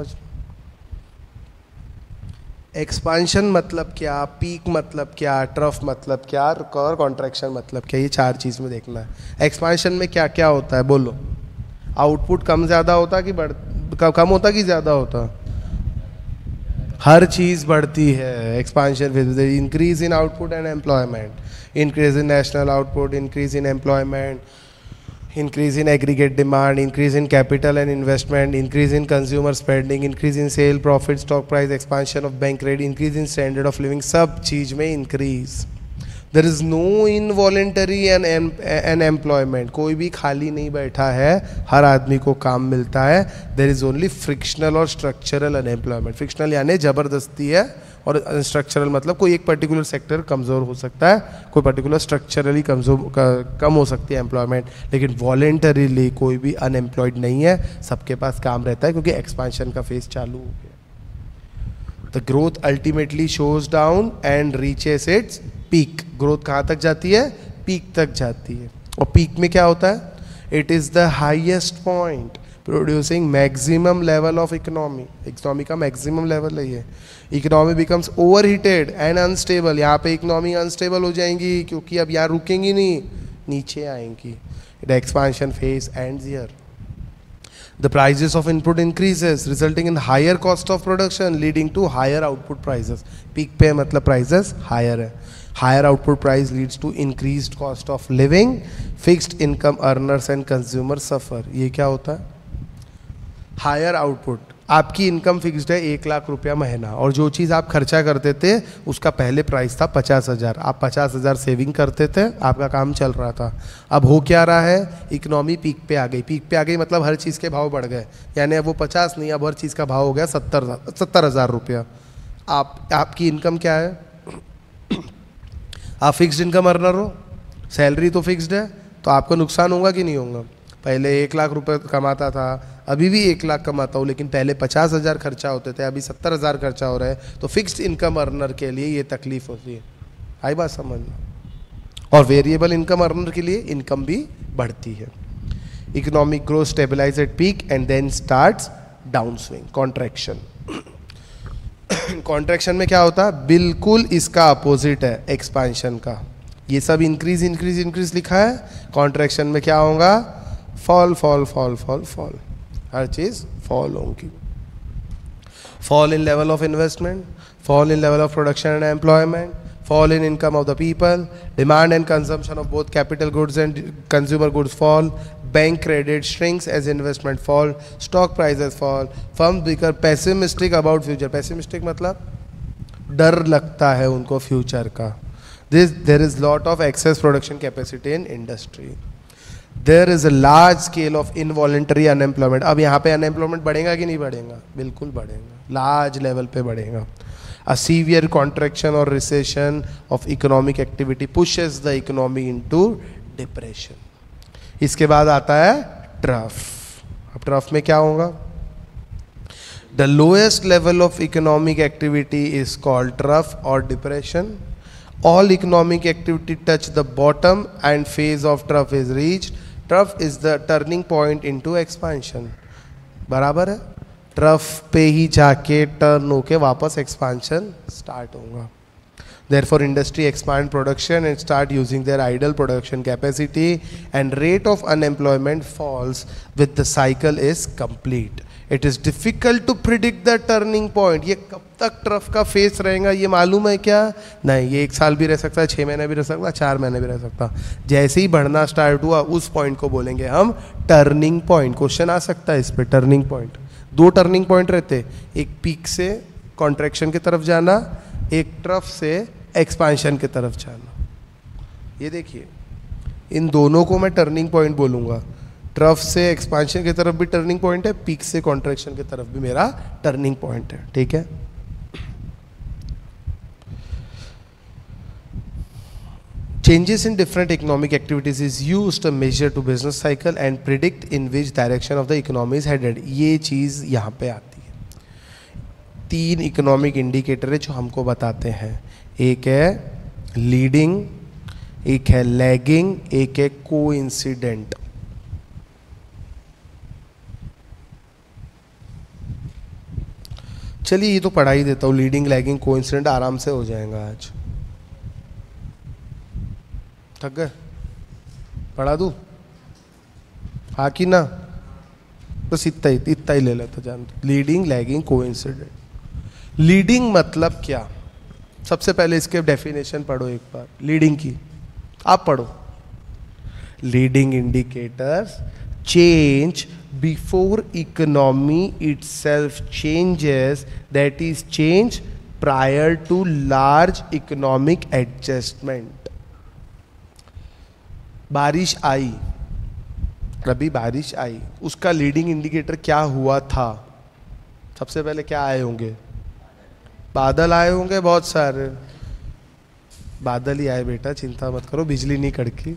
एक्सपांशन मतलब क्या, पीक मतलब क्या, ट्रफ मतलब क्या और कॉन्ट्रैक्शन मतलब क्या, ये चार चीज़ में देखना है। एक्सपांशन में क्या क्या होता है बोलो? आउटपुट कम ज़्यादा होता कि बढ़ कम होता कि ज़्यादा होता? हर चीज़ बढ़ती है expansion phase. Increase in output and employment, increase in national output, increase in employment, increase in aggregate demand, increase in capital and investment, increase in consumer spending, increase in sale profit, stock price, expansion of bank rate, increase in standard of living, सब चीज़ में increase. There is no involuntary and unemployment, कोई भी खाली नहीं बैठा है, हर आदमी को काम मिलता है. There is only frictional और structural unemployment. Frictional यानी ज़बरदस्ती है और स्ट्रक्चरल मतलब कोई एक पर्टिकुलर सेक्टर कमज़ोर हो सकता है, कोई पर्टिकुलर स्ट्रक्चरली कमज़ोर कम हो सकती है एम्प्लॉयमेंट, लेकिन वॉलेंटरीली कोई भी अनएम्प्लॉयड नहीं है, सबके पास काम रहता है क्योंकि एक्सपांशन का फेज चालू हो गया. The growth ultimately shows down and reaches its peak. Growth कहाँ तक जाती है? पीक तक जाती है. और पीक में क्या होता है? It is the highest point producing maximum level of economy. Economy का मैक्सिमम लेवल है ये. Economy becomes overheated and unstable. यहाँ पे इकोनॉमी अनस्टेबल हो जाएंगी क्योंकि अब यहाँ रुकेंगी नहीं, नीचे आएंगी. The expansion phase ends here. The prices of input increases, resulting in higher cost of production, leading to higher output prices. Peak पे मतलब prices higher है. Higher output price leads to increased cost of living. Fixed income earners and consumers suffer. ये क्या होता है? Higher output. आपकी income fixed है एक लाख रुपया महीना, और जो चीज़ आप खर्चा करते थे उसका पहले प्राइस था पचास हज़ार, आप पचास हज़ार सेविंग करते थे, आपका काम चल रहा था। अब हो क्या रहा है, इकोनॉमी पीक पे आ गई। पीक पे आ गई मतलब हर चीज़ के भाव बढ़ गए, यानी अब वो पचास नहीं, अब हर चीज़ का भाव हो गया सत्तर सत्तर हज़ार रुपया। आप आपकी इनकम क्या है, आप फिक्स्ड इनकम अर्नर हो, सैलरी तो फिक्स्ड है, तो आपको नुकसान होगा कि नहीं होगा। पहले एक लाख रुपए कमाता था, अभी भी एक लाख कमाता हूँ, लेकिन पहले पचास हज़ार खर्चा होते थे, अभी सत्तर हज़ार खर्चा हो रहा है, तो फिक्स्ड इनकम अर्नर के लिए ये तकलीफ होती है। आई बात समझना। और वेरिएबल इनकम अर्नर के लिए इनकम भी बढ़ती है। Economic growth stabilise at peak and then starts down swing, contraction. Contraction में क्या होता है, बिल्कुल इसका अपोजिट है एक्सपांशन का। ये सब इंक्रीज इंक्रीज इंक्रीज लिखा है, कॉन्ट्रैक्शन में क्या होगा, fall fall fall fall fall, हर चीज फॉल होगी। Fall in level of investment, fall in level of production and employment, fall in income of the people, demand and consumption of both capital goods and consumer goods fall, bank credit shrinks as investment fall, stock prices fall, firms become pessimistic about future. Pessimistic मतलब डर लगता है उनको future का. This there is lot of excess production capacity in industry. There is a large scale of involuntary unemployment. अब यहाँ पे unemployment बढ़ेगा कि नहीं बढ़ेगा? बिल्कुल बढ़ेगा, large level पे बढ़ेगा. A severe contraction or recession of economic activity pushes the economy into depression. इसके बाद आता है ट्रफ. अब ट्रफ में क्या होगा? The lowest level of economic activity is called trough or depression. All economic activity touch the bottom and phase of trough is reached. Trough is the turning point into expansion. बराबर है? Trough पे ही जाके turn होके वापस expansion start होगा. Therefore, industry expand production and start using their idle production capacity, and rate of unemployment falls with the cycle is complete. It is difficult to predict the turning point. ये कब तक trough का face रहेगा ये मालूम है क्या? नहीं, ये एक साल भी रह सकता है, छः महीने भी रह सकता है, चार महीने भी रह सकता. जैसे ही बढ़ना स्टार्ट हुआ उस पॉइंट को बोलेंगे हम टर्निंग पॉइंट. क्वेश्चन आ सकता है इस पर. टर्निंग पॉइंट, दो टर्निंग पॉइंट रहते, एक पीक से कॉन्ट्रैक्शन की तरफ जाना, एक ट्रफ से एक्सपांशन की तरफ जाना. ये देखिए, इन दोनों को मैं टर्निंग पॉइंट बोलूँगा. ट्रफ से एक्सपांशन की तरफ भी टर्निंग पॉइंट है, पीक से कॉन्ट्रैक्शन की तरफ भी मेरा टर्निंग पॉइंट है. ठीक है. Changes in different economic activities is used to measure to business cycle and predict in which direction of the economy is headed. ये चीज़ यहाँ पे आती है. तीन इकोनॉमिक इंडिकेटर है जो हमको बताते हैं. एक है लीडिंग, एक है लैगिंग, एक है कोइंसिडेंट. चलिए ये तो पढ़ा ही देता हूँ. लीडिंग, लैगिंग, कोइंसिडेंट आराम से हो जाएगा आज. थक गए? पढ़ा दूँ? हाँ कि ना? बस इतना ही इतना ही ले लेता जान. Leading, lagging, coincident. लीडिंग मतलब क्या? सबसे पहले इसके डेफिनेशन पढ़ो एक बार. लीडिंग की आप पढ़ो. Leading indicators change before economy itself changes, that is change prior to large economic adjustment. बारिश आई, अभी बारिश आई, उसका लीडिंग इंडिकेटर क्या हुआ था? सबसे पहले क्या आए होंगे? बादल आए होंगे बहुत सारे. बादल ही आए बेटा, चिंता मत करो, बिजली नहीं कड़की.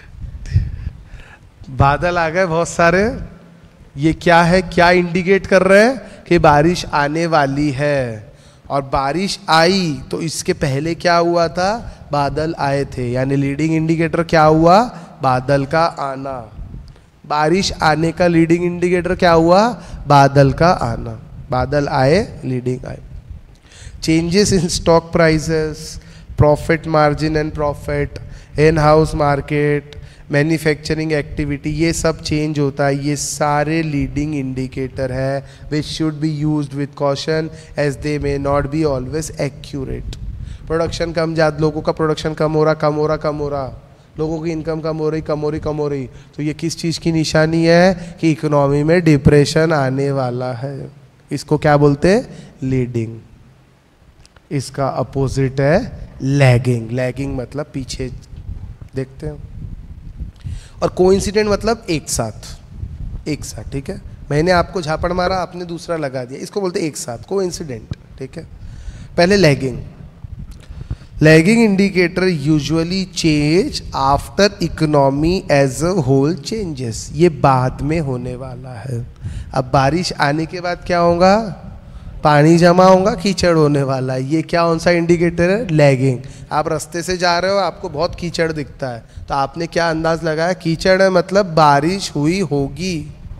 बादल आ गए बहुत सारे. ये क्या है? क्या इंडिकेट कर रहे हैं कि बारिश आने वाली है. और बारिश आई तो इसके पहले क्या हुआ था? बादल आए थे. यानी लीडिंग इंडिकेटर क्या हुआ? बादल का आना. बारिश आने का लीडिंग इंडिकेटर क्या हुआ? बादल का आना. बादल आए, लीडिंग आए. Changes in stock prices, profit margin and profit, in house market, manufacturing activity, ये सब चेंज होता है. ये सारे लीडिंग इंडिकेटर है which should be used with caution as they may not be always accurate. Production कम, ज़्यादा लोगों का प्रोडक्शन कम हो रहा कम हो रहा कम हो रहा, लोगों की इनकम कम हो रही कम हो रही कम हो रही, तो ये किस चीज़ की निशानी है कि इकोनॉमी में डिप्रेशन आने वाला है. इसको क्या बोलते हैं? लीडिंग। इसका अपोजिट है लैगिंग। लैगिंग मतलब पीछे, देखते हैं। और कोइंसिडेंट मतलब एक साथ, एक साथ, ठीक है। मैंने आपको झापड़ मारा, आपने दूसरा लगा दिया, इसको बोलते हैं एक साथ, कोइंसिडेंट, ठीक है। पहले lagging. Lagging indicator usually change after economy as a whole changes. ये बाद में होने वाला है। अब बारिश आने के बाद क्या होगा? पानी जमा होगा, कीचड़ होने वाला है। ये क्या कौन सा इंडिकेटर है? लैगिंग। आप रास्ते से जा रहे हो, आपको बहुत कीचड़ दिखता है, तो आपने क्या अंदाज लगाया? कीचड़ है मतलब बारिश हुई होगी।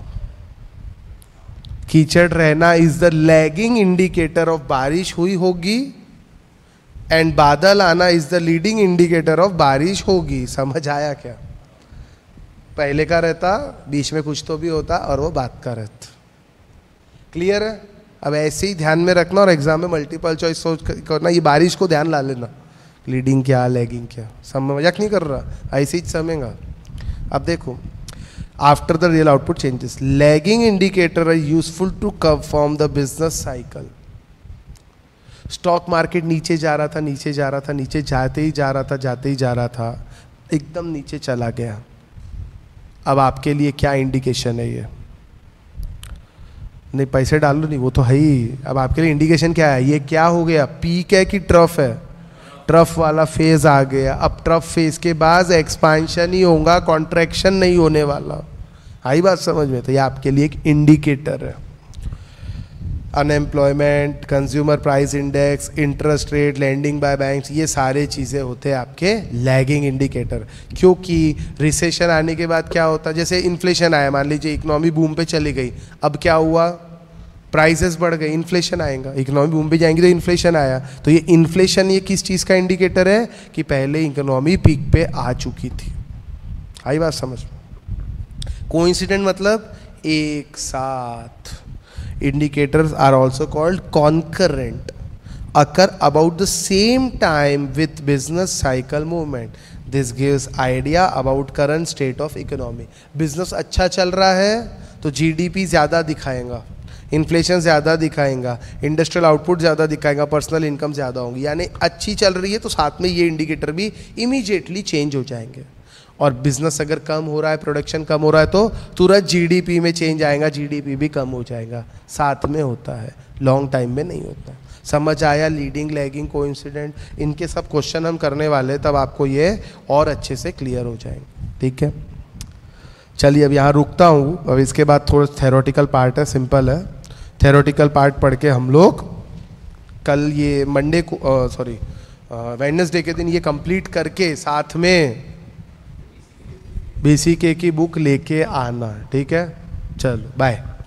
कीचड़ रहना is the lagging indicator of बारिश हुई होगी, एंड बादल आना is the leading indicator of बारिश होगी। समझ आया क्या? पहले का रहता, बीच में कुछ तो भी होता, और वो बाद का रहता। क्लियर है? अब ऐसे ही ध्यान में रखना और एग्जाम में मल्टीपल चॉइस सोच करना। ये बारिश को ध्यान ला लेना, लीडिंग क्या लैगिंग क्या, सब मजाक नहीं कर रहा, ऐसे ही समझेगा। अब देखो, after the real output changes, lagging indicator are useful to perform the business cycle. Stock market नीचे जा रहा था, नीचे जा रहा था, नीचे जाते ही जा रहा था, जाते ही जा रहा था, एकदम नीचे चला गया। अब आपके लिए क्या इंडिकेशन है? ये नहीं, पैसे डालो नहीं, वो तो है ही। अब आपके लिए इंडिकेशन क्या है? ये क्या हो गया? पीक है कि ट्रफ है? ट्रफ वाला फेज आ गया। अब ट्रफ फेज के बाद एक्सपांशन ही होगा, कॉन्ट्रैक्शन नहीं होने वाला। आई बात समझ में? तो ये आपके लिए एक इंडिकेटर है। Unemployment, consumer price index, interest rate, lending by banks, ये सारे चीज़ें होते हैं आपके लैगिंग इंडिकेटर। क्योंकि रिसेशन आने के बाद क्या होता है? जैसे इन्फ्लेशन आया, मान लीजिए इकोनॉमी बूम पे चली गई, अब क्या हुआ? प्राइसेस बढ़ गए, इन्फ्लेशन आएगा। इकोनॉमी बूम पे जाएंगी तो इन्फ्लेशन आया, तो ये इन्फ्लेशन ये किस चीज़ का इंडिकेटर है? कि पहले इकोनॉमी पीक पे आ चुकी थी। आई बात समझ? कोइंसिडेंट मतलब एक साथ। Indicators are also called concurrent, occur about the same time with business cycle movement. This gives idea about current state of economy. Business अच्छा चल रहा है तो G D P ज़्यादा दिखाएगा, इन्फ्लेशन ज़्यादा दिखाएगा, इंडस्ट्रियल आउटपुट ज़्यादा दिखाएगा, पर्सनल इनकम ज़्यादा होगी। यानी अच्छी चल रही है तो साथ में ये इंडिकेटर भी इमीडिएटली चेंज हो जाएंगे। और बिजनेस अगर कम हो रहा है, प्रोडक्शन कम हो रहा है, तो तुरंत जीडीपी में चेंज आएगा, जीडीपी भी कम हो जाएगा। साथ में होता है, लॉन्ग टाइम में नहीं होता। समझ आया? लीडिंग, लैगिंग, कोइंसिडेंट, इनके सब क्वेश्चन हम करने वाले हैं, तब आपको ये और अच्छे से क्लियर हो जाएंगे। ठीक है, चलिए अब यहाँ रुकता हूँ। अब इसके बाद थोड़ा थेरोटिकल पार्ट है, सिंपल है। थेरोटिकल पार्ट पढ़ के हम लोग कल ये मंडे को, सॉरी वेडनेसडे के दिन ये कंप्लीट करके साथ में बीसीके की बुक लेके आना। ठीक है, चलो बाय।